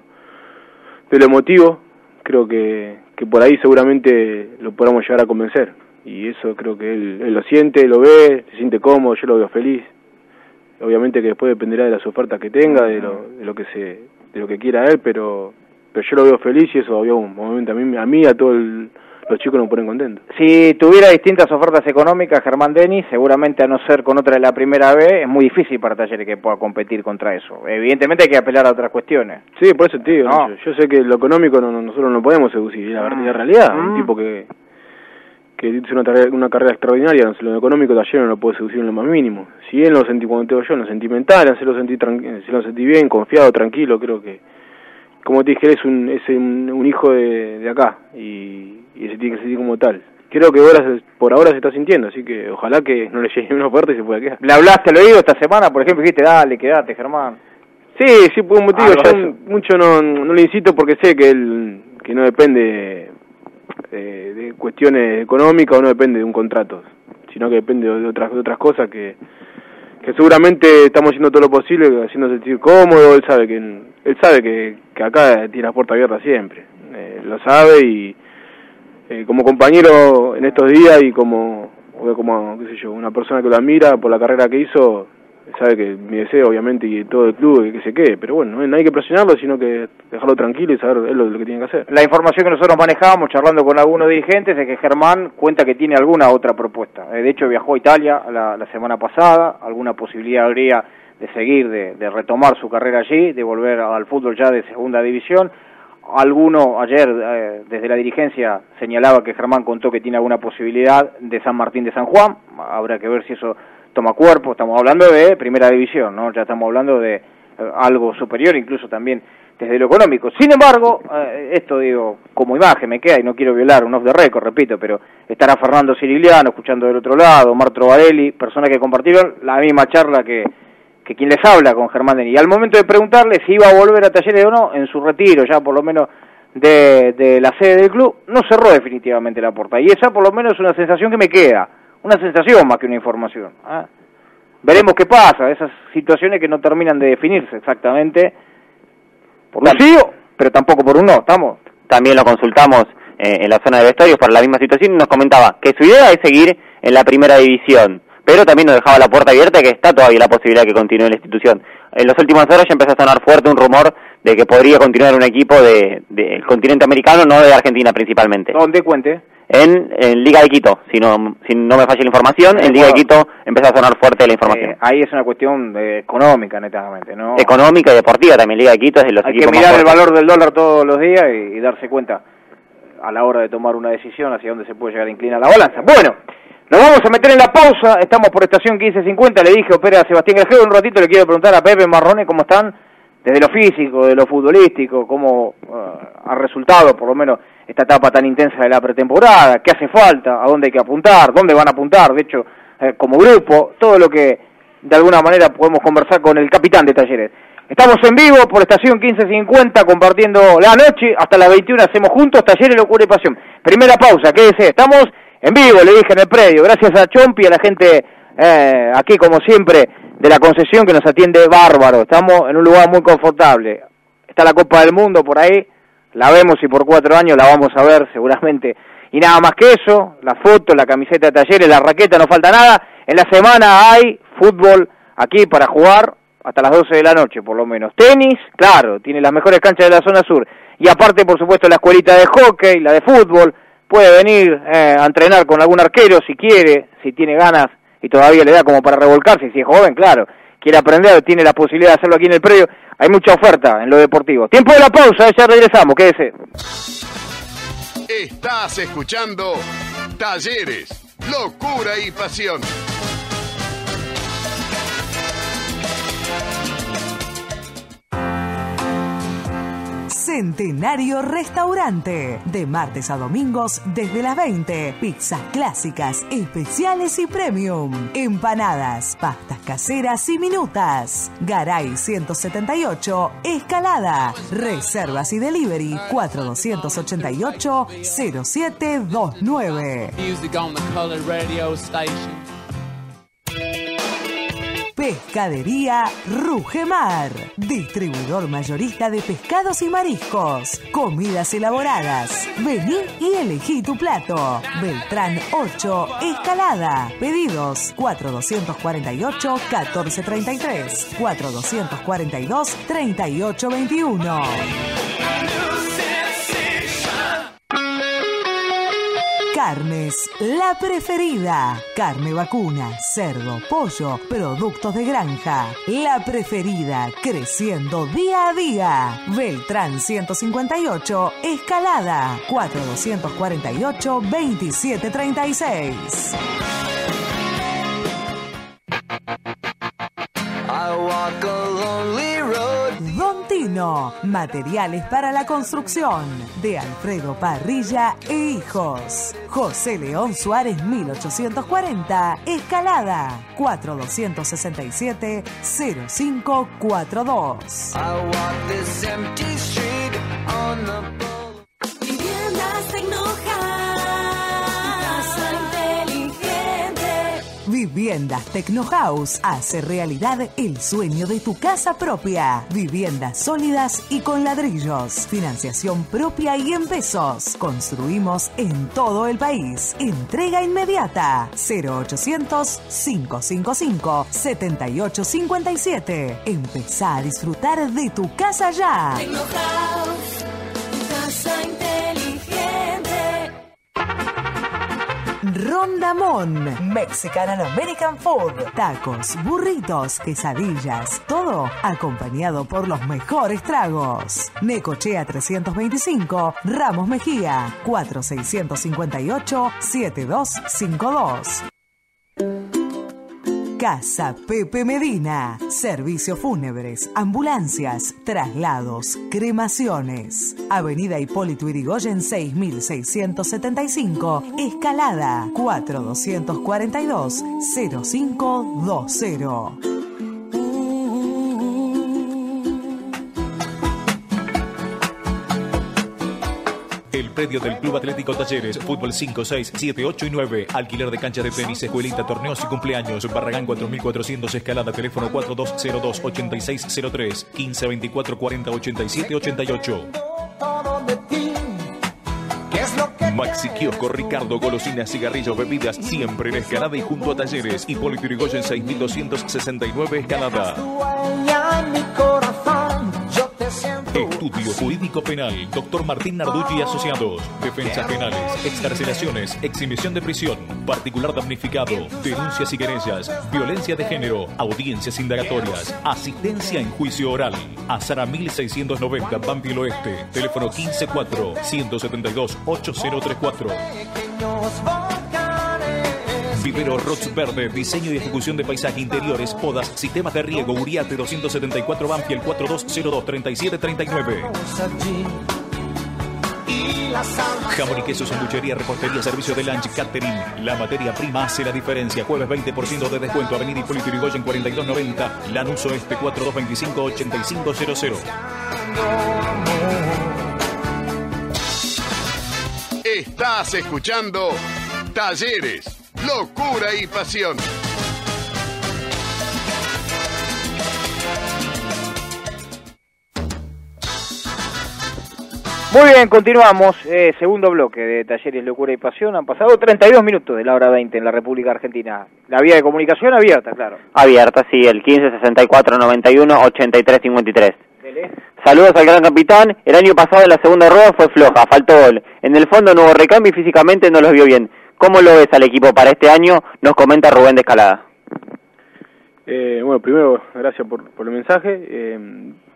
de lo emotivo. Creo que, que por ahí seguramente lo podamos llegar a convencer. Y eso creo que él, él lo siente, lo ve, se siente cómodo, yo lo veo feliz. Obviamente que después dependerá de las ofertas que tenga, de lo, de lo que se, de lo que quiera él, pero, pero yo lo veo feliz y eso obviamente a mí, a mí y a todos los chicos nos ponen contentos. Si tuviera distintas ofertas económicas, Germán Denis, seguramente a no ser con otra de la primera B, es muy difícil para Talleres que pueda competir contra eso. Evidentemente hay que apelar a otras cuestiones. Sí, por eso te digo, no. yo, yo sé que lo económico no, no, nosotros no podemos seducir, la, mm. la realidad, mm. un tipo que que hizo una, una carrera extraordinaria, no sé, lo económico Talleres no lo puede seducir en lo más mínimo. Si él lo sentí, cuando te digo yo, en lo sentimental, hacerlo sentir si lo sentí bien, confiado, tranquilo, creo que, como te dije, es un es un, un hijo de, de acá, y, y se tiene que sentir como tal. Creo que ahora, por ahora se está sintiendo, así que ojalá que no le llegue una oferta y se pueda quedar. ¿Le hablaste al oído esta semana, por ejemplo, dijiste, dale, quedate, Germán? Sí, sí, por un motivo, ah, yo mucho no, no le insisto porque sé que él, que no depende de, de cuestiones económicas o no depende de un contrato, sino que depende de otras de otras cosas que que seguramente estamos haciendo todo lo posible, haciendo sentir cómodo. Él sabe que él sabe que, que acá tiene la puerta abierta siempre, eh, lo sabe, y eh, como compañero en estos días y como como qué sé yo, una persona que lo admira por la carrera que hizo, sabe que mi deseo obviamente y todo el club es que se quede, pero bueno, no hay que presionarlo, sino que dejarlo tranquilo y saber él lo, lo que tiene que hacer. La información que nosotros manejábamos charlando con algunos dirigentes es que Germán cuenta que tiene alguna otra propuesta. De hecho viajó a Italia la, la semana pasada, alguna posibilidad habría de seguir, de, de retomar su carrera allí, de volver al fútbol ya de segunda división. Alguno ayer eh, desde la dirigencia señalaba que Germán contó que tiene alguna posibilidad de San Martín de San Juan, habrá que ver si eso toma cuerpo. Estamos hablando de primera división, ¿no? Ya estamos hablando de eh, algo superior, incluso también desde lo económico. Sin embargo, eh, esto digo, como imagen me queda, y no quiero violar un off the record, repito, pero estará Fernando Cirigliano escuchando del otro lado, Mar Trovarelli, personas que compartieron la misma charla que, que quien les habla con Germán Denis. Y al momento de preguntarle si iba a volver a Talleres o no, en su retiro ya por lo menos de, de la sede del club, no cerró definitivamente la puerta. Y esa por lo menos es una sensación que me queda. Una sensación más que una información. ¿eh? Veremos qué pasa, esas situaciones que no terminan de definirse exactamente por un sí, pero tampoco por un no, ¿estamos? También lo consultamos eh, en la zona de vestuarios para la misma situación y nos comentaba que su idea es seguir en la primera división, pero también nos dejaba la puerta abierta que está todavía la posibilidad de que continúe en la institución. En las últimas horas ya empezó a sonar fuerte un rumor de que podría continuar en un equipo del de, de continente americano, no de Argentina principalmente. ¿Dónde? Cuente. En, en Liga de Quito, si no si no me falla la información, en Liga de Quito empezó a sonar fuerte la información. Eh, ahí es una cuestión de, económica, netamente, ¿no? Económica y deportiva también. Liga de Quito es de los Hay equipos que mirar más el valor del dólar todos los días y, y darse cuenta a la hora de tomar una decisión hacia dónde se puede llegar a inclinar la balanza. Bueno, nos vamos a meter en la pausa, estamos por estación quince cincuenta, le dije, opera a Sebastián Grajero, un ratito le quiero preguntar a Pepe Marrone cómo están, desde lo físico, de lo futbolístico, cómo uh, ha resultado, por lo menos, esta etapa tan intensa de la pretemporada, qué hace falta, a dónde hay que apuntar, dónde van a apuntar, de hecho, eh, como grupo, todo lo que de alguna manera podemos conversar con el capitán de Talleres. Estamos en vivo por estación quince cincuenta, compartiendo la noche, hasta las veintiuna hacemos juntos Talleres, Locura y Pasión. Primera pausa, quédese, estamos en vivo, le dije en el predio, gracias a Chompi, a la gente eh, aquí como siempre de la concesión que nos atiende bárbaro, estamos en un lugar muy confortable, está la Copa del Mundo por ahí, la vemos y por cuatro años la vamos a ver seguramente, y nada más que eso, la foto, la camiseta de Talleres, la raqueta, no falta nada, en la semana hay fútbol aquí para jugar hasta las doce de la noche por lo menos, tenis, claro, tiene las mejores canchas de la zona sur, y aparte por supuesto la escuelita de hockey, la de fútbol, puede venir eh, a entrenar con algún arquero si quiere, si tiene ganas y todavía le da como para revolcarse, si es joven, claro, quiere aprender, tiene la posibilidad de hacerlo aquí en el predio. hay mucha oferta en lo deportivo. Tiempo de la pausa, ya regresamos, quédese. Estás escuchando Talleres, locura y pasión. Centenario Restaurante. De martes a domingos desde las veinte. Pizzas clásicas, especiales y premium. Empanadas, pastas caseras y minutas. Garay ciento setenta y ocho, Escalada. Reservas y delivery cuatro dos ocho ocho, cero siete dos nueve. Pescadería Rugemar, distribuidor mayorista de pescados y mariscos, comidas elaboradas. Vení y elegí tu plato. Beltrán ocho, Escalada. Pedidos cuatro dos cuatro ocho, uno cuatro tres tres, cuatro dos cuatro dos, tres ocho dos uno. Carnes La Preferida. Carne vacuna, cerdo, pollo, productos de granja. La Preferida, creciendo día a día. Beltrán ciento cincuenta y ocho, Escalada. cuatro dos cuatro ocho, dos siete tres seis. Don Tino, materiales para la construcción, de Alfredo Parrilla e Hijos. José León Suárez mil ochocientos cuarenta, Escalada. cuatro dos seis siete, cero cinco cuatro dos. Viviendas Viviendas Tecnohouse hace realidad el sueño de tu casa propia. Viviendas sólidas y con ladrillos. Financiación propia y en pesos. Construimos en todo el país. Entrega inmediata. cero ochocientos, cinco cinco cinco, siete ocho cinco siete. Empezá a disfrutar de tu casa ya. Tecnohouse, tu casa inteligente. Rondamón, Mexican and American Food, tacos, burritos, quesadillas, todo acompañado por los mejores tragos. Necochea trescientos veinticinco, Ramos Mejía, cuatro seis cinco ocho, siete dos cinco dos. Casa Pepe Medina. Servicios fúnebres, ambulancias, traslados, cremaciones. Avenida Hipólito Yrigoyen seis mil seiscientos setenta y cinco, Escalada, cuatro dos cuatro dos, cero cinco dos cero. El predio del Club Atlético Talleres, fútbol cinco, seis, siete, ocho y nueve, alquiler de canchas de tenis, escuelita, torneos y cumpleaños, Barragán cuatro mil cuatrocientos, Escalada, teléfono cuatro dos cero dos, ocho seis cero tres, quince veinticuatro cuarenta, ochenta y siete ochenta y ocho. Maxi Kiosco Ricardo, golosinas, cigarrillos, bebidas, siempre en Escalada y junto a Talleres. Hipólito Yrigoyen seis mil doscientos sesenta y nueve, Escalada. Estudio Jurídico Penal, doctor Martín Narducci y Asociados. Defensas penales, excarcelaciones, exhibición de prisión, particular damnificado, denuncias y querellas, violencia de género, audiencias indagatorias, asistencia en juicio oral. Azara mil seiscientos noventa, Banfield Oeste. Teléfono quince cuatro, ciento setenta y dos, ochenta treinta y cuatro. Vivero Rox Verde, diseño y ejecución de paisaje, interiores, podas, sistemas de riego, Uriarte doscientos setenta y cuatro, Banfield cuatro dos cero dos, treinta y siete treinta y nueve. Jamón y queso, sanduchería, repostería, servicio de lunch, catering. La materia prima hace la diferencia. Jueves veinte por ciento de descuento. Avenida Hipólito Yrigoyen cuarenta y dos noventa. Lanús Oeste cuatro dos veinticinco, ochenta y cinco cero cero. Estás escuchando Talleres, locura y pasión. Muy bien, continuamos. Eh, segundo bloque de Talleres, locura y pasión. Han pasado treinta y dos minutos de la hora veinte en la República Argentina. La vía de comunicación abierta, claro. Abierta, sí, el quince sesenta y cuatro noventa y uno, ochenta y tres cincuenta y tres. Saludos al gran capitán. El año pasado en la segunda rueda fue floja, faltó gol. En el fondo no hubo recambio y físicamente no los vio bien. ¿Cómo lo ves al equipo para este año? Nos comenta Rubén de Escalada. Eh, bueno, primero, gracias por, por el mensaje. Eh,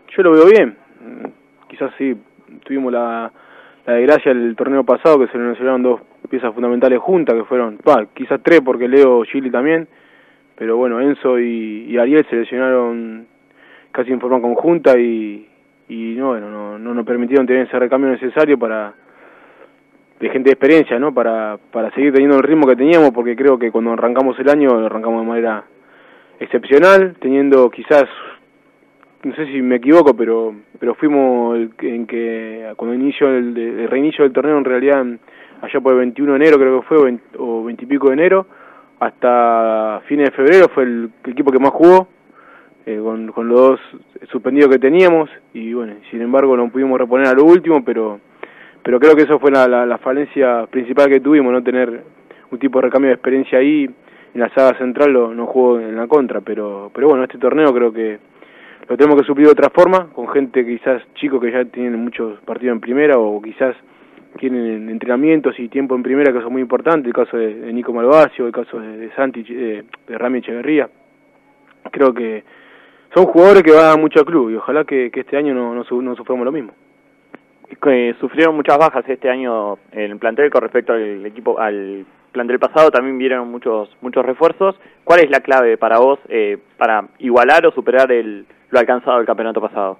yo lo veo bien. Quizás sí, tuvimos la, la desgracia el torneo pasado que se le lesionaron dos piezas fundamentales juntas, que fueron, bah, quizás tres porque Leo, Gili también, pero bueno, Enzo y, y Ariel se lesionaron casi en forma conjunta y, y no, bueno, no, no nos permitieron tener ese recambio necesario para de gente de experiencia, ¿no? Para, para seguir teniendo el ritmo que teníamos, porque creo que cuando arrancamos el año, lo arrancamos de manera excepcional, teniendo quizás, no sé si me equivoco, pero pero fuimos el, en que cuando inició el, el reinicio del torneo, en realidad allá por el veintiuno de enero creo que fue, o veinte, o veinte y pico de enero, hasta fines de febrero fue el, el equipo que más jugó, eh, con, con los dos suspendidos que teníamos, y bueno, sin embargo no pudimos reponer a lo último, pero pero creo que eso fue la, la, la falencia principal que tuvimos, no tener un tipo de recambio de experiencia ahí. En la saga central lo, no jugó en la contra, pero pero bueno, este torneo creo que lo tenemos que suplir de otra forma, con gente quizás chicos que ya tienen muchos partidos en primera, o quizás tienen entrenamientos y tiempo en primera, que son muy importantes, el caso de, de Nico Malvacio, el caso de, de Santi, de, de Rami Echeverría. Creo que son jugadores que van mucho al club, y ojalá que, que este año no, no, no suframos lo mismo. Que sufrieron muchas bajas este año en el plantel con respecto al equipo, al plantel pasado, también vieron muchos muchos refuerzos. ¿Cuál es la clave para vos eh, para igualar o superar el lo alcanzado el campeonato pasado?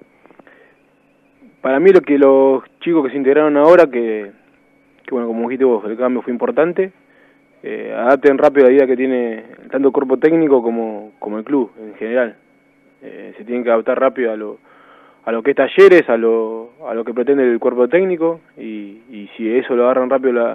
Para mí lo que los chicos que se integraron ahora, que, que bueno, como dijiste vos, el cambio fue importante, eh, adapten rápido a la idea que tiene tanto el cuerpo técnico como, como el club en general. Eh, se tienen que adaptar rápido a lo a lo que es Talleres, a lo a lo que pretende el cuerpo técnico, y, y si eso lo agarran rápido la,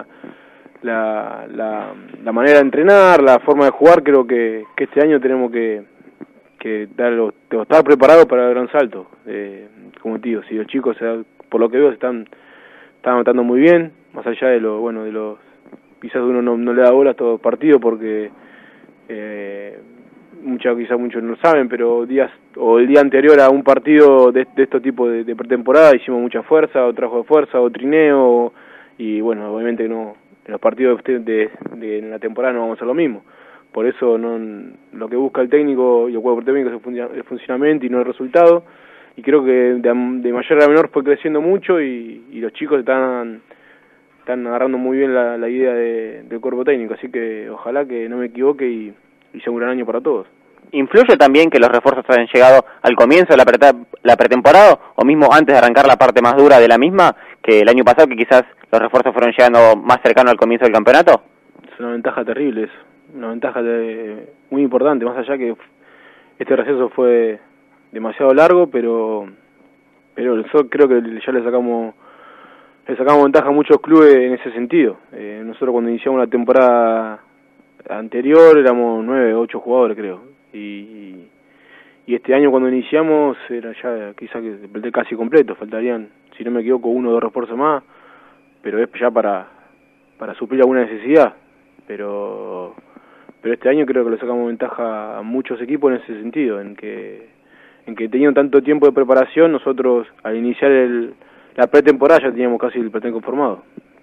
la la la manera de entrenar, la forma de jugar, creo que, que este año tenemos que que darlo, estar preparados para el gran salto. Eh, como te digo, si los chicos, por lo que veo, se están están anotando muy bien, más allá de lo bueno de los quizás uno no, no le da bola a todo partido porque eh, muchas quizás muchos no lo saben, pero días o el día anterior a un partido de, de estos tipos de, de pretemporada hicimos mucha fuerza, o trabajo de fuerza, o trineo, y bueno, obviamente no, en los partidos de, de, de en la temporada no vamos a hacer lo mismo. Por eso no, lo que busca el técnico y el cuerpo técnico es el funcionamiento y no el resultado, y creo que de, de mayor a menor fue creciendo mucho, y, y los chicos están están agarrando muy bien la, la idea de, del cuerpo técnico, así que ojalá que no me equivoque y y sea un gran año para todos. ¿Influye también que los refuerzos hayan llegado al comienzo de la, pre la pretemporada, o mismo antes de arrancar la parte más dura de la misma, que el año pasado, que quizás los refuerzos fueron llegando más cercanos al comienzo del campeonato? Es una ventaja terrible eso, una ventaja de, muy importante, más allá que este receso fue demasiado largo, pero pero yo creo que ya le sacamos le sacamos ventaja a muchos clubes en ese sentido. Eh, nosotros cuando iniciamos la temporada anterior éramos nueve, ocho jugadores creo, y, y este año cuando iniciamos era ya quizás que casi completo, faltarían, si no me equivoco, uno o dos refuerzos más, pero es ya para para suplir alguna necesidad, pero pero este año creo que le sacamos ventaja a muchos equipos en ese sentido, en que en que teniendo tanto tiempo de preparación, nosotros al iniciar el, la pretemporada ya teníamos casi el plantel conformado.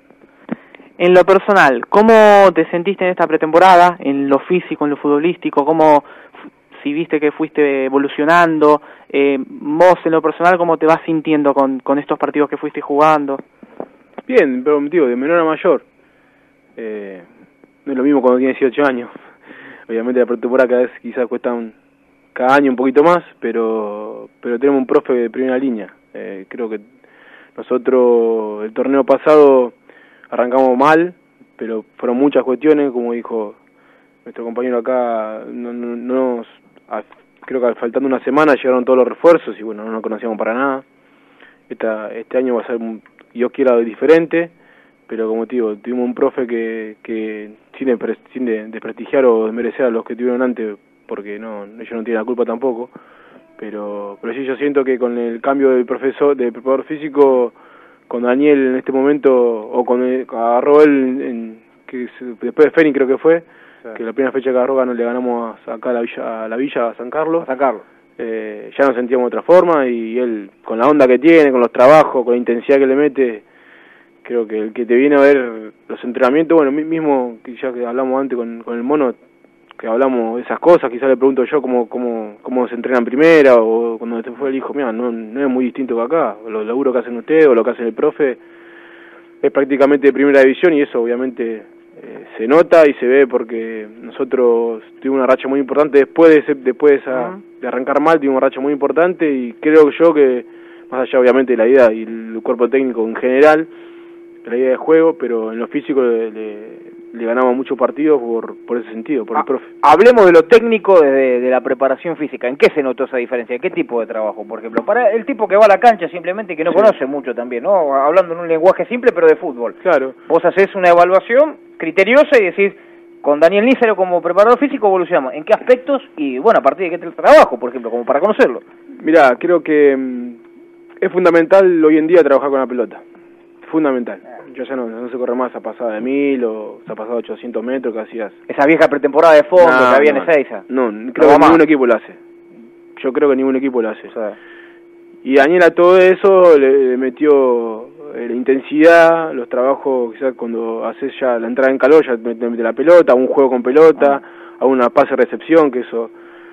En lo personal, ¿cómo te sentiste en esta pretemporada? En lo físico, en lo futbolístico, ¿cómo, si viste que fuiste evolucionando? Eh, vos, en lo personal, ¿cómo te vas sintiendo con, con estos partidos que fuiste jugando? Bien, pero digo, de menor a mayor. Eh, no es lo mismo cuando tienes dieciocho años. Obviamente la pretemporada cada vez quizás cuesta un, cada año un poquito más, pero pero tenemos un profe de primera línea. Eh, creo que nosotros, el torneo pasado, arrancamos mal, pero fueron muchas cuestiones, como dijo nuestro compañero acá, no, no, no nos, a, creo que faltando una semana llegaron todos los refuerzos y bueno, no nos conocíamos para nada. Esta, este año va a ser, Dios quiera, diferente, pero como te digo, tuvimos un profe que, que sin, de, sin de, desprestigiar o desmerecer a los que tuvieron antes, porque no ellos no tienen la culpa tampoco, pero pero sí yo siento que con el cambio del profesor, del preparador físico, con Daniel en este momento, o con el, agarró él, en, que después de Fénix creo que fue, sí, que la primera fecha que agarró ganó, le ganamos acá a la Villa, a la Villa, a San Carlos, a San Carlos. Eh, ya nos sentíamos de otra forma, y él, con la onda que tiene, con los trabajos, con la intensidad que le mete, creo que el que te viene a ver los entrenamientos, bueno, mismo que ya que hablamos antes con, con el Mono, que hablamos de esas cosas, quizás le pregunto yo cómo, cómo, cómo se entrena en primera, o cuando se fue el hijo, mira, no, no es muy distinto que acá, los laburos que hacen ustedes o lo que hacen el profe es prácticamente de primera división, y eso obviamente eh, se nota y se ve porque nosotros tuvimos una racha muy importante después de ese, después de, esa, uh-huh. de arrancar mal, tuvimos una racha muy importante, y creo yo que, más allá obviamente de la idea y el cuerpo técnico en general, la idea de juego, pero en lo físico le, le, le ganamos muchos partidos por, por ese sentido, por ah, el profe. Hablemos de lo técnico de, de la preparación física. ¿En qué se notó esa diferencia? ¿Qué tipo de trabajo, por ejemplo? Para el tipo que va a la cancha simplemente, que no sí. conoce mucho también, ¿no? Hablando en un lenguaje simple, pero de fútbol. Claro. Vos hacés una evaluación criteriosa y decís, con Daniel Nízaro como preparador físico evolucionamos. ¿En qué aspectos? Y bueno, a partir de qué trabajo, por ejemplo, como para conocerlo. Mirá, creo que mmm, es fundamental hoy en día trabajar con la pelota. Fundamental. Yo ya no, no se corre más a pasada de mil o se ha pasado ochocientos metros que hacías. Esa vieja pretemporada de fondo no, que había no, en Ezeiza. No, creo no que ningún equipo lo hace. Yo creo que ningún equipo lo hace. O sea, y Daniel a todo eso le, le metió eh, la intensidad, los trabajos, quizás cuando haces ya la entrada en calor, ya te mete la pelota, un juego con pelota, ah. a una pase-recepción, que eso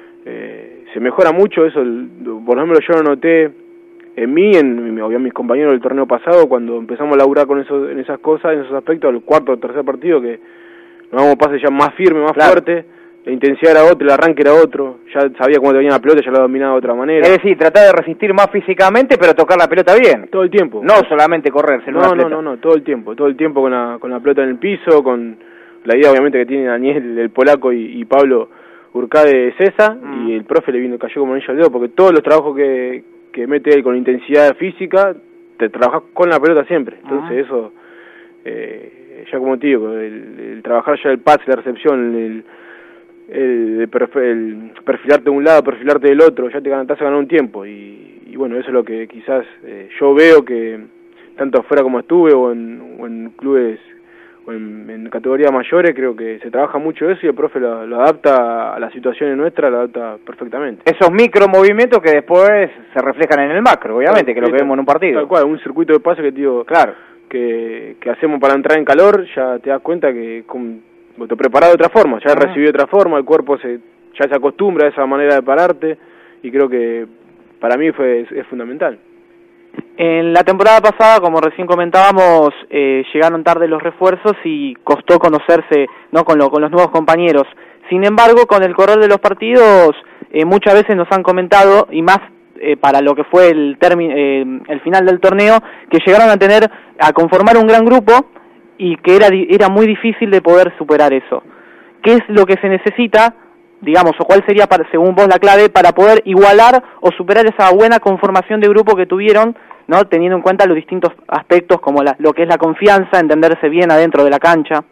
eh, se mejora mucho. Eso, por ejemplo, yo lo noté en mí, en, en mis compañeros del torneo pasado, cuando empezamos a laburar con eso, en esas cosas, en esos aspectos, el cuarto o tercer partido, que nos damos pases ya más firme, más claro. fuerte, la intensidad era otra, el arranque era otro, ya sabía cómo te venía la pelota, ya la dominaba de otra manera. Es decir, tratar de resistir más físicamente, pero tocar la pelota bien. Todo el tiempo. No solamente correrse. No, no, no, no, todo el tiempo, todo el tiempo con la, con la pelota en el piso, con la idea obviamente que tiene Daniel, el polaco y, y Pablo Urcade de César, mm. y el profe le vino, cayó como anillo al dedo, porque todos los trabajos que que mete él con intensidad física, te trabajas con la pelota siempre. Entonces uh-huh. eso, eh, ya como te digo, el, el trabajar ya el pase, la recepción, el, el, el, perf el perfilarte de un lado, perfilarte del otro, ya te estás a ganar un tiempo. Y, y bueno, eso es lo que quizás eh, yo veo que, tanto afuera como estuve, o en, o en clubes, o en, en categorías mayores, creo que se trabaja mucho eso y el profe lo, lo adapta a las situaciones nuestras, lo adapta perfectamente. Esos micro movimientos que después se reflejan en el macro, obviamente, claro, que es lo que vemos en un partido. Tal cual, un circuito de pase que, tío, claro. que, que hacemos para entrar en calor, ya te das cuenta que con, te preparás de otra forma, ya uh-huh. recibí de otra forma, el cuerpo se ya se acostumbra a esa manera de pararte, y creo que para mí fue es, es fundamental. En la temporada pasada, como recién comentábamos, eh, llegaron tarde los refuerzos y costó conocerse, no con, lo, con los nuevos compañeros. Sin embargo, con el correr de los partidos, eh, muchas veces nos han comentado, y más eh, para lo que fue el, eh, el final del torneo, que llegaron a tener, a conformar un gran grupo y que era, era muy difícil de poder superar eso. ¿Qué es lo que se necesita, digamos, o cuál sería, para, según vos, la clave para poder igualar o superar esa buena conformación de grupo que tuvieron, ¿no? Teniendo en cuenta los distintos aspectos como la, lo que es la confianza, entenderse bien adentro de la cancha?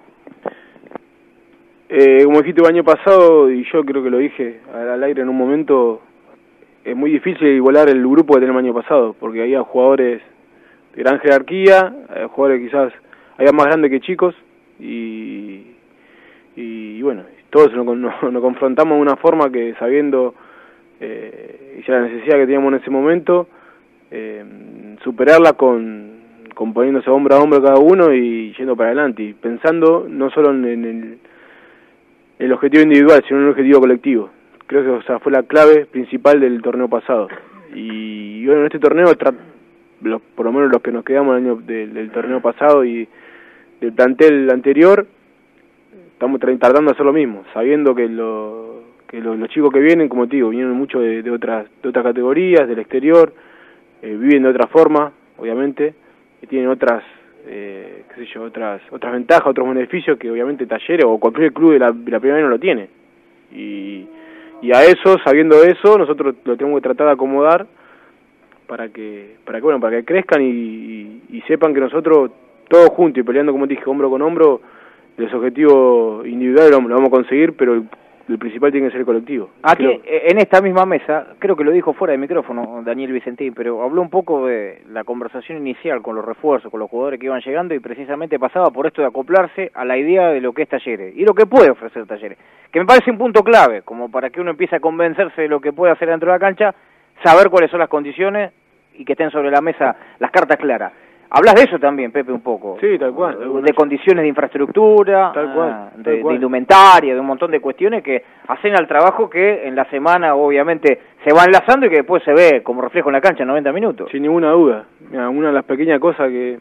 Eh, como dijiste el año pasado, y yo creo que lo dije al, al aire en un momento, es muy difícil igualar el grupo que tenemos el año pasado, porque había jugadores de gran jerarquía, eh, jugadores quizás había más grandes que chicos, y, y, y bueno, todos nos, nos, nos confrontamos de una forma que, sabiendo eh, la necesidad que teníamos en ese momento, eh, superarla con, con poniéndose hombro a hombro cada uno y yendo para adelante, y pensando no solo en, en el, el objetivo individual, sino en el objetivo colectivo. Creo que o sea, fue la clave principal del torneo pasado. Y, y bueno, en este torneo, los, por lo menos los que nos quedamos el año del, del torneo pasado y del plantel anterior, estamos tratando de hacer lo mismo, sabiendo que, lo, que lo, los chicos que vienen, como te digo, vienen mucho de, de, otras, de otras categorías, del exterior, eh, viven de otra forma, obviamente, y tienen otras, eh, qué sé yo, otras otras ventajas, otros beneficios que obviamente Talleres o cualquier club de la, de la primera no lo tiene. Y, y a eso, sabiendo eso, nosotros lo tenemos que tratar de acomodar para que, para que bueno, para que crezcan y, y, y sepan que nosotros, todos juntos y peleando, como te dije, hombro con hombro, los objetivos individuales lo, lo vamos a conseguir, pero el, el principal tiene que ser el colectivo. Aquí, creo. En esta misma mesa, creo que lo dijo fuera de micrófono Daniel Vicentín, pero habló un poco de la conversación inicial con los refuerzos, con los jugadores que iban llegando, y precisamente pasaba por esto de acoplarse a la idea de lo que es Talleres y lo que puede ofrecer Talleres, que me parece un punto clave, como para que uno empiece a convencerse de lo que puede hacer dentro de la cancha, saber cuáles son las condiciones y que estén sobre la mesa las cartas claras. Hablas de eso también, Pepe, un poco. Sí, tal cual. Tal cual. De condiciones de infraestructura, tal cual, ah, tal de, cual. de indumentaria, de un montón de cuestiones que hacen al trabajo que en la semana obviamente se va enlazando y que después se ve como reflejo en la cancha en noventa minutos. Sin ninguna duda. Mira, una de las pequeñas cosas que,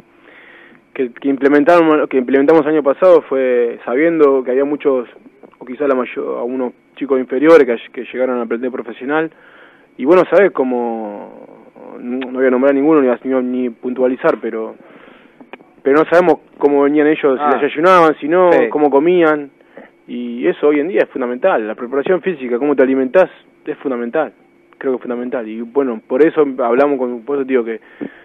que, que, implementaron, que implementamos el año pasado fue sabiendo que había muchos, o quizás la mayor, algunos chicos inferiores que, que llegaron a aprender profesional. Y bueno, ¿sabes cómo? No voy a nombrar ninguno ni, ni, ni puntualizar, pero pero no sabemos cómo venían ellos, ah, si desayunaban, si no, sí. cómo comían, y eso hoy en día es fundamental. La preparación física, cómo te alimentás, es fundamental, creo que es fundamental. Y bueno, por eso hablamos con, por eso digo que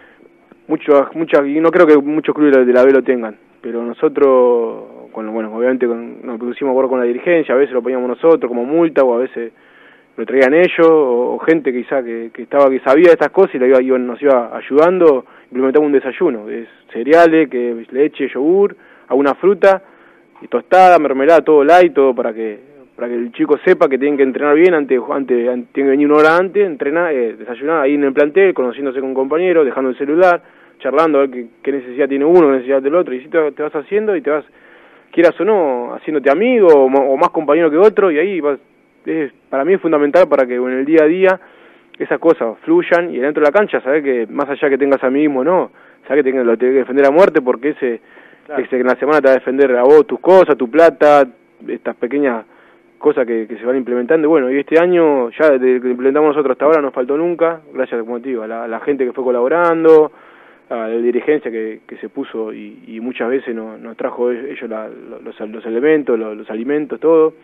muchos, muchas, y no creo que muchos clubes de la B lo tengan, pero nosotros, con, bueno, obviamente con, nos pusimos a acuerdo con la dirigencia, a veces lo poníamos nosotros como multa, o a veces lo traían ellos, o, o gente quizá que, que estaba que sabía de estas cosas y la iba, iba, nos iba ayudando. Implementamos un desayuno, es cereales, que leche, yogur, alguna fruta, y tostada, mermelada, todo light, todo para que para que el chico sepa que tienen que entrenar bien, antes, antes, antes tienen que venir una hora antes, entrenar, eh, desayunar ahí en el plantel, conociéndose con compañeros, dejando el celular, charlando a ver qué, qué necesidad tiene uno, qué necesidad del otro, y si te, te vas haciendo y te vas, quieras o no, haciéndote amigo o, o más compañero que otro, y ahí vas. Es, para mí es fundamental para que en el día a día esas cosas fluyan, y dentro de la cancha, sabes que más allá que tengas amigo o no, sabes que tengas, lo tenés que defender a muerte, porque ese, claro. ese en la semana te va a defender a vos tus cosas, tu plata, estas pequeñas cosas que, que se van implementando. Y bueno, y este año, ya desde que implementamos nosotros hasta ahora, no faltó nunca, gracias, como te digo, a la, a la gente que fue colaborando, a la dirigencia que, que se puso y, y muchas veces nos, nos trajo ellos la, los, los elementos, los, los alimentos, todo.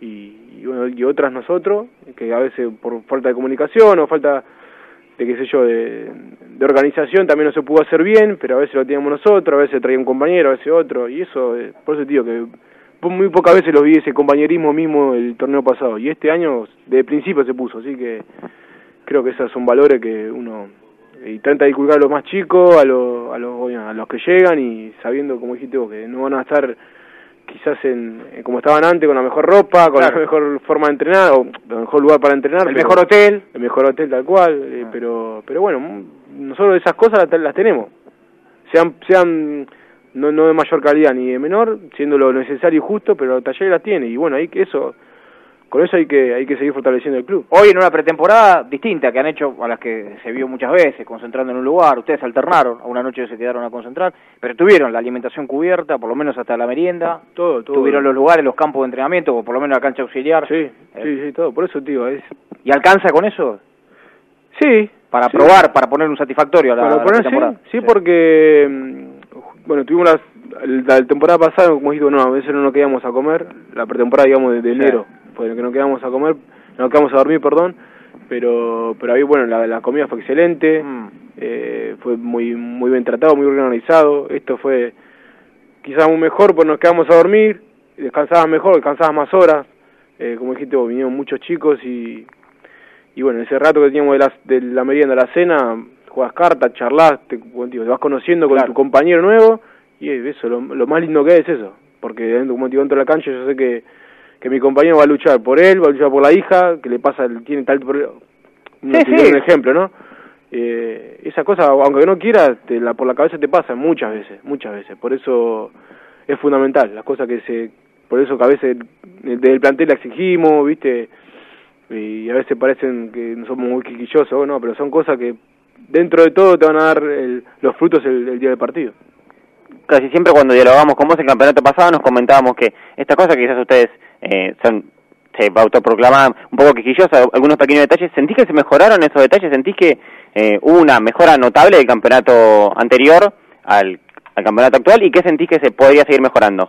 Y, y bueno, y otras nosotros, que a veces por falta de comunicación o falta de, qué sé yo, de, de organización también no se pudo hacer bien, pero a veces lo teníamos nosotros, a veces traía un compañero, a veces otro, y eso, por eso digo que muy pocas veces lo vi ese compañerismo mismo el torneo pasado, y este año de principio se puso, así que creo que esos son valores que uno y trata de inculcar a los más chicos, a los, a los, a los que llegan, y sabiendo, como dijiste vos, que no van a estar quizás en, en como estaban antes, con la mejor ropa, con claro. la mejor forma de entrenar, o el mejor lugar para entrenar. El mejor hotel. El mejor hotel tal cual, ah. eh, pero pero bueno, nosotros esas cosas las, las tenemos. Sean sean no no de mayor calidad ni de menor, siendo lo necesario y justo, pero Talleres las tiene, y bueno, ahí que eso, con eso hay que hay que seguir fortaleciendo el club. Hoy en una pretemporada distinta que han hecho, a las que se vio muchas veces, concentrando en un lugar, ustedes alternaron, a una noche se quedaron a concentrar, pero tuvieron la alimentación cubierta, por lo menos hasta la merienda, todo, todo. Tuvieron los lugares, los campos de entrenamiento, o por lo menos la cancha auxiliar. Sí, eh. sí, sí, todo, por eso, tío, es... ¿Y alcanza con eso? Sí. Para sí. probar, para poner un satisfactorio a la, para poner, la temporada. Sí, sí, sí, porque, bueno, tuvimos las, la, la temporada pasada, como dijiste, no, a veces no nos quedamos a comer, la pretemporada, digamos, de, de enero. Sí. Fue que nos quedamos a comer, nos quedamos a dormir, perdón, pero pero ahí, bueno, la, la comida fue excelente, mm. eh, fue muy muy bien tratado, muy organizado. Esto fue quizás muy mejor, pues nos quedamos a dormir, descansabas mejor, descansabas más horas, eh, como dijiste vos, vinieron muchos chicos y y bueno, ese rato que teníamos de la, de la merienda a la cena, jugás cartas, charlás, te, te vas conociendo con claro. tu compañero nuevo, y eso, lo, lo más lindo que hay es eso, porque como te digo, dentro de la cancha yo sé que que mi compañero va a luchar por él, va a luchar por la hija, que le pasa, tiene tal problema, no, sí, sí. un ejemplo, ¿no? Eh, esa cosa, aunque no quieras, te la, por la cabeza te pasa muchas veces, muchas veces, por eso es fundamental, las cosas que se, por eso que a veces desde el plantel la exigimos, ¿viste? Y a veces parecen que no somos muy quisquillosos, ¿no? Pero son cosas que dentro de todo te van a dar el, los frutos el, el día del partido. Casi siempre cuando dialogamos con vos el campeonato pasado nos comentábamos que estas cosas que quizás ustedes eh, son, se autoproclaman un poco quisquillosas, algunos pequeños detalles, ¿sentís que se mejoraron esos detalles? ¿Sentís que eh, hubo una mejora notable del campeonato anterior al, al campeonato actual? ¿Y qué sentís que se podría seguir mejorando?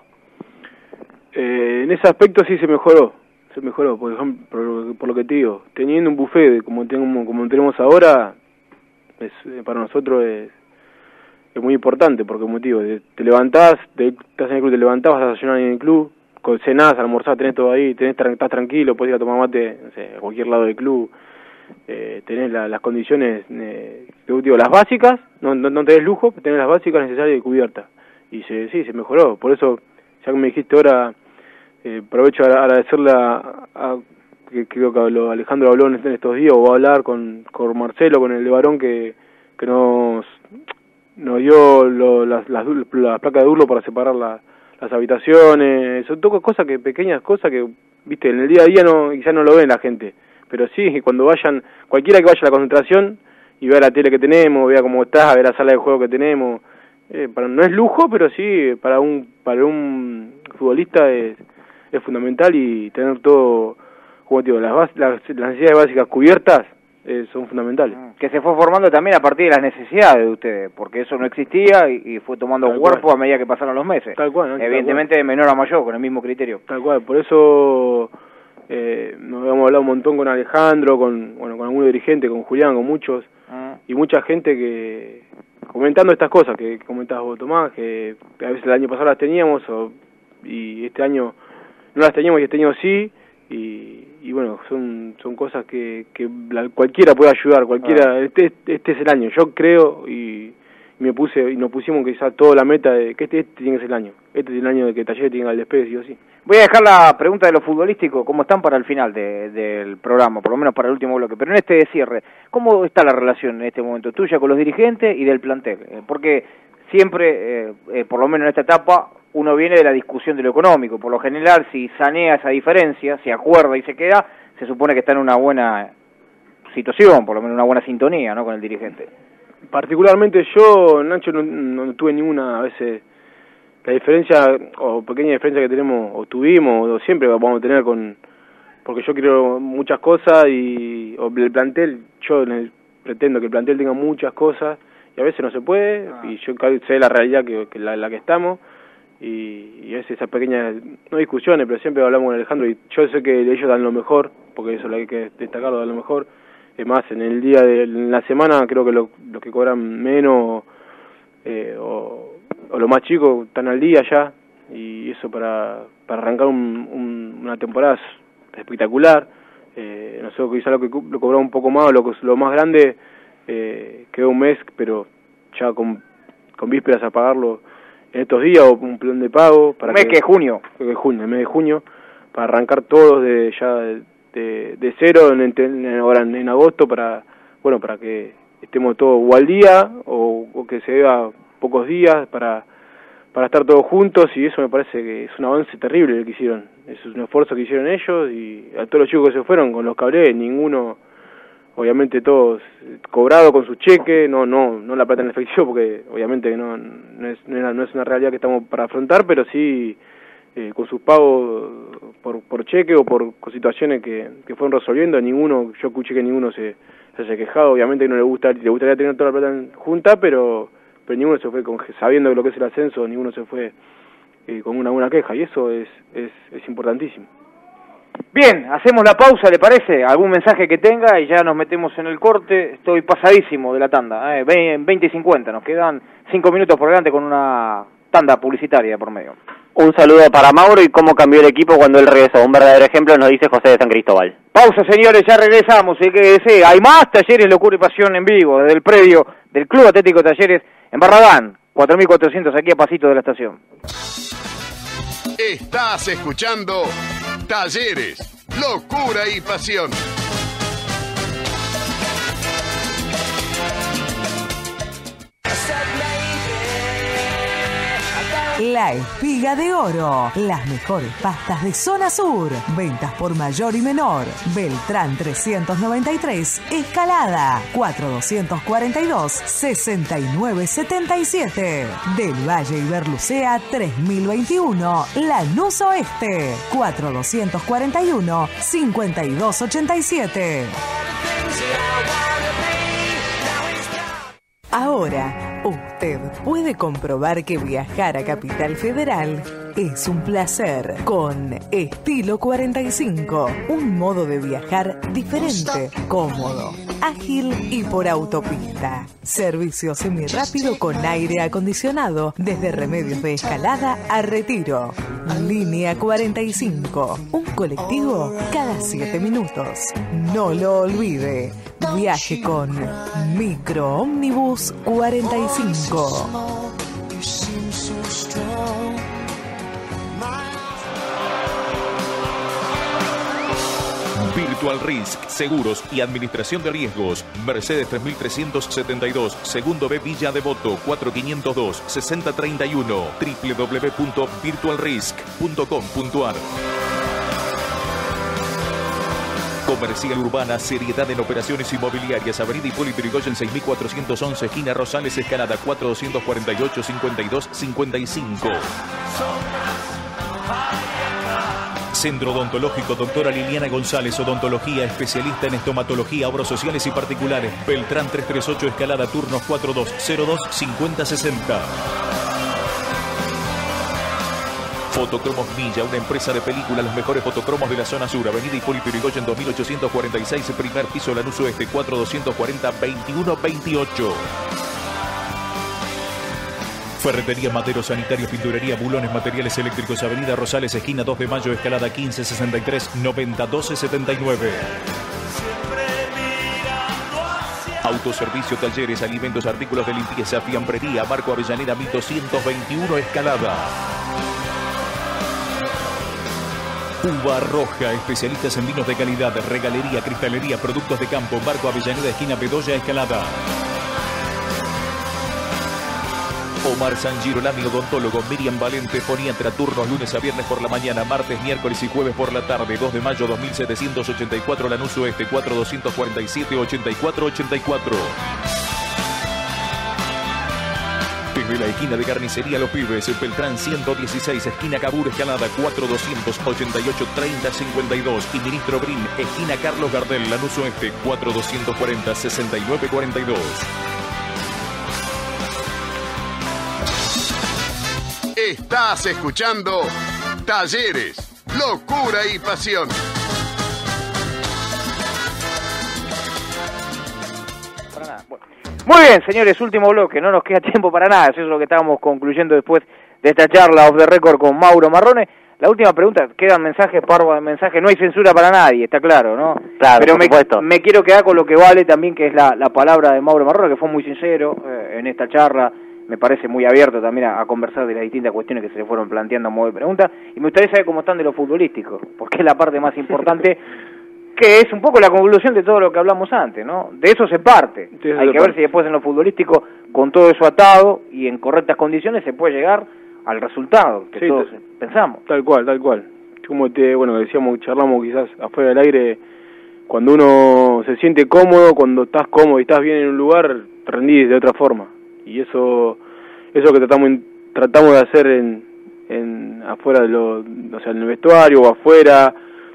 Eh, en ese aspecto sí se mejoró, se mejoró, por ejemplo, por, por lo que te digo, teniendo un buffet como, tenemos, como tenemos ahora, es, para nosotros es... es muy importante, porque como te digo, te levantás, te, estás en el club, te levantás, vas a desayunar en el club, cenás, almorzás, tenés todo ahí, tenés, estás tranquilo, podés ir a tomar mate, no sé, a cualquier lado del club, eh, tenés la, las condiciones, eh, digo, las básicas, no, no, no tenés lujo, tenés las básicas necesarias y cubiertas, y se, sí, se mejoró, por eso, ya que me dijiste ahora, eh, aprovecho a agradecerle a, a que creo que habló, Alejandro habló en estos días, o va a hablar con, con Marcelo, con el de Varón, que, que nos... nos dio lo, las, las, las placas de Durlo para separar la, las habitaciones, son todo cosas que, pequeñas cosas que, viste, en el día a día no, quizás no lo ven la gente, pero sí, cuando vayan, cualquiera que vaya a la concentración y vea la tele que tenemos, vea cómo está, vea la sala de juego que tenemos, eh, para, no es lujo, pero sí, para un para un futbolista es, es fundamental, y tener todo, como te digo, las, bas, las, las necesidades básicas cubiertas eh, son fundamentales. Que se fue formando también a partir de las necesidades de ustedes, porque eso no existía y, y fue tomando Tal cuerpo cual. a medida que pasaron los meses. Tal cual, ¿no? Evidentemente Tal de menor a mayor, con el mismo criterio. Tal cual, por eso eh, nos habíamos hablado un montón con Alejandro, con bueno con algunos dirigentes, con Julián, con muchos, Ah. y mucha gente que comentando estas cosas que comentabas vos, Tomás, que a veces el año pasado las teníamos o, y este año no las teníamos y este año sí, y, y bueno, son son cosas que, que la, cualquiera puede ayudar, cualquiera, Ah. este, este es el año, yo creo, y, y me puse y nos pusimos quizás toda la meta de que este, este tiene que ser el año, este es el año de que Talleres tenga el despegue, sí o sí. Voy a dejar la pregunta de lo futbolístico, ¿cómo están para el final de, del programa? Por lo menos para el último bloque. Pero en este cierre, ¿cómo está la relación en este momento tuya con los dirigentes y del plantel? Eh, porque siempre, eh, eh, por lo menos en esta etapa, uno viene de la discusión de lo económico. Por lo general, si sanea esa diferencia, se acuerda y se queda, se supone que está en una buena situación, por lo menos una buena sintonía, ¿no?, con el dirigente. Particularmente yo, Nacho, no, no tuve ninguna, a veces, la diferencia, o pequeña diferencia que tenemos, o tuvimos, o siempre vamos a tener con, porque yo quiero muchas cosas, y o el plantel, yo pretendo que el plantel tenga muchas cosas, y a veces no se puede, ah. y yo sé la realidad que, que la, la que estamos, y, y es esas pequeñas, no discusiones, pero siempre hablamos con Alejandro, y yo sé que ellos dan lo mejor, porque eso es lo que hay que destacarlo, dan lo mejor. Es más, en el día de en la semana creo que los lo que cobran menos eh, o, o los más chicos están al día ya, y eso para, para arrancar un, un, una temporada espectacular. Eh, nosotros quizás lo que lo cobramos un poco más, lo, lo más grande eh, quedó un mes, pero ya con, con vísperas a pagarlo en estos días, o un plan de pago. Para ¿Un mes que es junio? Que es junio, el mes de junio, para arrancar todos de ya... De, De, de cero en, en, ahora en, en agosto, para bueno para que estemos todos o al día o, o que se deba pocos días para para estar todos juntos, y eso me parece que es un avance terrible el que hicieron, es un esfuerzo que hicieron ellos, y a todos los chicos que se fueron con los que hablé, ninguno, obviamente todos cobrados con su cheque, no no no la plata en efectivo, porque obviamente no no es, no es, no es una realidad que estamos para afrontar, pero sí Eh, con sus pagos por, por cheque o por situaciones que, que fueron resolviendo. Ninguno, yo escuché que ninguno se, se haya quejado, obviamente que no le gusta, le gustaría tener toda la plata en junta, pero pero ninguno se fue con, sabiendo lo que es el ascenso, ninguno se fue eh, con una buena queja, y eso es, es, es importantísimo. Bien, hacemos la pausa, ¿le parece? ¿Algún mensaje que tenga? Y ya nos metemos en el corte. Estoy pasadísimo de la tanda, eh, veinte y cincuenta, nos quedan cinco minutos por delante con una tanda publicitaria por medio. Un saludo para Mauro, y cómo cambió el equipo cuando él regresó. Un verdadero ejemplo nos dice José de San Cristóbal. Pausa, señores, ya regresamos. Y que sí, hay más Talleres, Locura y Pasión en vivo desde el predio del Club Atlético Talleres en Barragán, cuatro mil cuatrocientos, aquí a pasito de la estación. Estás escuchando Talleres, Locura y Pasión. La Espiga de Oro, las mejores pastas de zona sur, ventas por mayor y menor. Beltrán trescientos noventa y tres, Escalada, cuatro doscientos cuarenta y dos, sesenta y nueve setenta y siete. Del Valle y Berlucea tres mil veintiuno, Lanús Oeste, cuatro doscientos cuarenta y uno, cincuenta y dos ochenta y siete. Ahora, usted puede comprobar que viajar a Capital Federal es un placer con Estilo cuarenta y cinco, un modo de viajar diferente, cómodo, ágil y por autopista. Servicio semirápido con aire acondicionado desde Remedios de Escalada a Retiro. Línea cuarenta y cinco, un colectivo cada siete minutos. No lo olvide. Viaje con Micro Ómnibus cuarenta y cinco. Virtual Risk, seguros y administración de riesgos. Mercedes tres mil trescientos setenta y dos, Segundo B, Villa Devoto, cuatro quinientos dos, sesenta treinta y uno, doble u doble u doble u punto virtual risk punto com punto a r. Comercial Urbana, seriedad en operaciones inmobiliarias. Avenida Hipólito Yrigoyen seis mil cuatrocientos once, esquina Rosales, Escalada, cuatro doscientos cuarenta y ocho, cincuenta y dos cincuenta y cinco. Centro Odontológico Doctora Liliana González, odontología, especialista en estomatología, obras sociales y particulares. Beltrán trescientos treinta y ocho, Escalada, turnos cuatro dos cero dos, cincuenta sesenta. Fotocromos Milla, una empresa de películas, los mejores fotocromos de la zona sur. Avenida Hipólito Yrigoyen dos mil ochocientos cuarenta y seis, primer piso, Lanús Oeste, cuatro doscientos cuarenta, veintiuno veintiocho. Ferretería Matero, sanitario, pinturería, bulones, materiales eléctricos. Avenida Rosales, esquina dos de mayo, Escalada, quince sesenta y tres, noventa doce setenta y nueve. Autoservicio, talleres, alimentos, artículos de limpieza, fiambrería, Marco Avellaneda mil doscientos veintiuno, Escalada. Uva Roja, especialistas en vinos de calidad, regalería, cristalería, productos de campo, Marco Avellaneda, esquina Bedoya, Escalada. Omar San Girolami, odontólogo. Miriam Valente, foniatra, turnos lunes a viernes por la mañana, martes, miércoles y jueves por la tarde. dos de mayo dos mil setecientos ochenta y cuatro, Lanús Oeste, cuatro doscientos cuarenta y siete, ochenta y cuatro ochenta y cuatro. Desde la esquina de Carnicería Los Pibes, Beltrán ciento dieciséis, esquina Cabur, Escalada, cuatro doscientos ochenta y ocho, treinta cincuenta y dos. Y Ministro Brin, esquina Carlos Gardel, Lanús Oeste, cuatro doscientos cuarenta, sesenta y nueve cuarenta y dos. Estás escuchando Talleres, Locura y Pasión. Para nada. Bueno. Muy bien, señores, último bloque, no nos queda tiempo para nada, eso es lo que estábamos concluyendo después de esta charla off the record con Mauro Marrone. La última pregunta, quedan mensajes, parvo de mensajes, no hay censura para nadie, está claro, ¿no? Claro, pero por me, supuesto. me quiero quedar con lo que vale también, que es la, la palabra de Mauro Marrone, que fue muy sincero eh, en esta charla. Me parece muy abierto también a, a conversar de las distintas cuestiones que se le fueron planteando a modo de pregunta. Y me gustaría saber cómo están de lo futbolístico, porque es la parte más importante, que es un poco la conclusión de todo lo que hablamos antes, ¿no? De eso se parte. Sí, Hay que parte. ver si después en lo futbolístico, con todo eso atado y en correctas condiciones, se puede llegar al resultado que Sí, todos tal- pensamos. Tal cual, tal cual. Como te, bueno, decíamos, charlamos quizás afuera del aire, cuando uno se siente cómodo, cuando estás cómodo y estás bien en un lugar, rendís de otra forma. Y eso eso que tratamos tratamos de hacer en, en afuera de lo, o sea, en el vestuario o afuera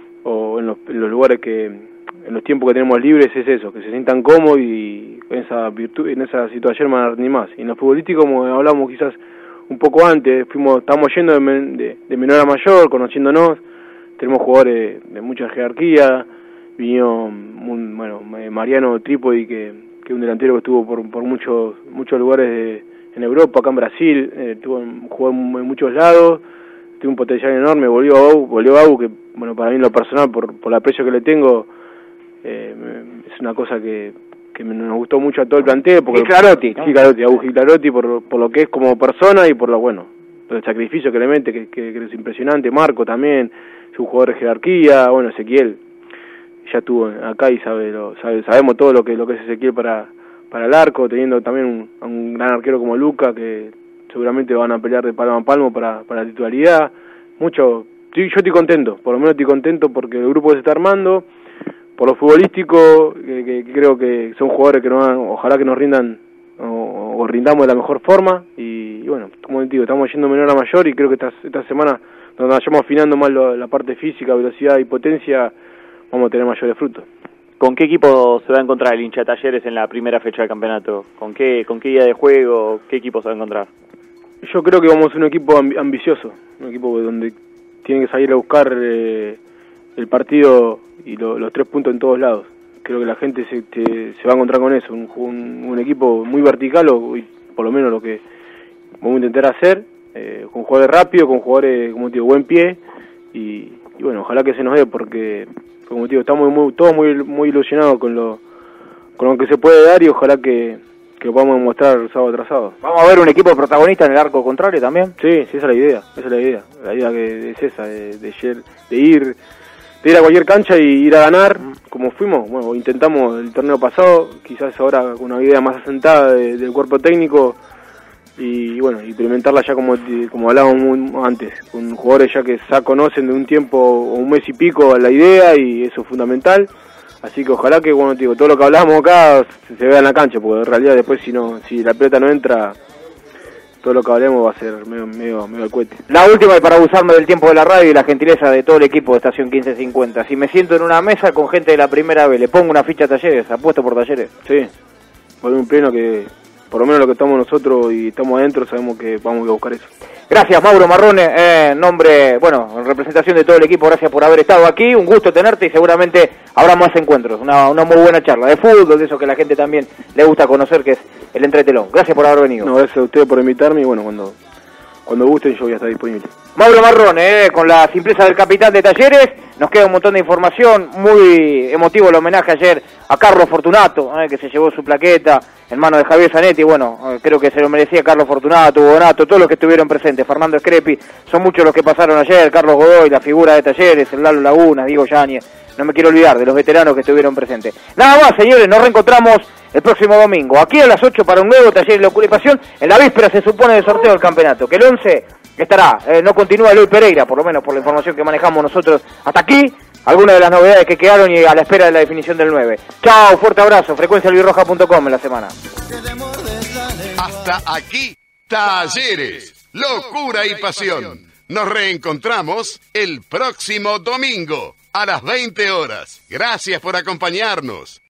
o en los, en los lugares que en los tiempos que tenemos libres es eso, que se sientan cómodos y en esa virtud, en esa situación van a rendir más. Y en lo futbolístico, como hablamos quizás un poco antes, fuimos estamos yendo de, men, de, de menor a mayor, conociéndonos, tenemos jugadores de mucha jerarquía, vino un, bueno, Mariano Trípodi, que que un delantero que estuvo por por muchos muchos lugares de, en Europa, acá en Brasil, eh, tuvo jugó en, en muchos lados, tiene un potencial enorme, volvió a Bau, volvió a Bau, que bueno, para mí en lo personal, por por el aprecio que le tengo, eh, es una cosa que que me, nos gustó mucho a todo el plantel, porque Giklarotti, ¿no? sí, Giklarotti, Abu Giklarotti, por por lo que es como persona y por lo bueno, por el sacrificio que le mete, que, que, que es impresionante. Marco también, es un jugador de jerarquía, bueno, Ezequiel ya estuvo acá y sabe, lo, sabe sabemos todo lo que lo que es Ezequiel para para el arco, teniendo también un, un gran arquero como Luca, que seguramente van a pelear de palmo a palmo para, para la titularidad. Mucho, sí, yo estoy contento, por lo menos estoy contento porque el grupo se está armando, por lo futbolístico, que, que, que creo que son jugadores que nos van, ojalá que nos rindan o, o rindamos de la mejor forma, y, y bueno, como digo, estamos yendo menor a mayor y creo que esta, esta semana, donde vayamos afinando más lo, la parte física, velocidad y potencia, vamos a tener mayores frutos. ¿Con qué equipo se va a encontrar el hincha Talleres en la primera fecha del campeonato? ¿Con qué con qué idea de juego? ¿Qué equipo se va a encontrar? Yo creo que vamos a ser un equipo amb ambicioso, un equipo donde tiene que salir a buscar eh, el partido y lo, los tres puntos en todos lados. Creo que la gente se, te, se va a encontrar con eso, un, un, un equipo muy vertical, o por lo menos lo que vamos a intentar hacer, eh, con jugadores rápidos, con jugadores, como te digo, buen pie, y, y bueno, ojalá que se nos dé, porque como te digo, estamos muy, todos muy muy ilusionados con lo con lo que se puede dar, y ojalá que, que lo podamos demostrar sábado tras sábado. ¿Vamos a ver un equipo protagonista en el arco contrario también? Sí, sí, esa es la idea, esa es la idea. La idea que es esa, de, de, de ir de ir a cualquier cancha y ir a ganar, como fuimos, bueno, intentamos el torneo pasado, quizás ahora con una idea más asentada de, del cuerpo técnico, y bueno, implementarla ya como, como hablábamos antes, con jugadores ya que ya conocen de un tiempo o un mes y pico la idea, y eso es fundamental. Así que ojalá que, bueno, digo, todo lo que hablamos acá se, se vea en la cancha, porque en realidad después si no, si la pelota no entra, todo lo que hablemos va a ser medio, medio, medio al cohete. La última, y para abusarme del tiempo de la radio y la gentileza de todo el equipo de Estación quince cincuenta. Si me siento en una mesa con gente de la primera B, ¿le pongo una ficha a Talleres? ¿Apuesto por Talleres? Sí, por un pleno que, por lo menos lo que estamos nosotros y estamos adentro, sabemos que vamos a buscar eso. Gracias, Mauro Marrone, eh, en nombre, bueno, en representación de todo el equipo, gracias por haber estado aquí, un gusto tenerte y seguramente habrá más encuentros, una, una muy buena charla de fútbol, de eso que a la gente también le gusta conocer, que es el entretelón. Gracias por haber venido. No, gracias a ustedes por invitarme y bueno, cuando, cuando gusten yo voy a estar disponible. Mauro Marrone, eh, con la simpleza del capitán de Talleres, nos queda un montón de información, muy emotivo el homenaje ayer a Carlos Fortunato, eh, que se llevó su plaqueta en manos de Javier Zanetti, bueno, eh, creo que se lo merecía Carlos Fortunato, Hugo Donato, todos los que estuvieron presentes, Fernando Screpi, son muchos los que pasaron ayer, Carlos Godoy, la figura de Talleres, el Lalo Laguna, Diego Yáñez, no me quiero olvidar de los veteranos que estuvieron presentes. Nada más, señores, nos reencontramos el próximo domingo, aquí a las ocho para un nuevo Talleres Locura y Pasión, en la víspera se supone del sorteo del campeonato, que el once estará, eh, no continúa Eloy Pereira, por lo menos por la información que manejamos nosotros hasta aquí, algunas de las novedades que quedaron y a la espera de la definición del nueve. Chao, fuerte abrazo, frecuencia albirroja punto com en la semana. Hasta aquí, Talleres, Locura y Pasión. Nos reencontramos el próximo domingo a las veinte horas. Gracias por acompañarnos.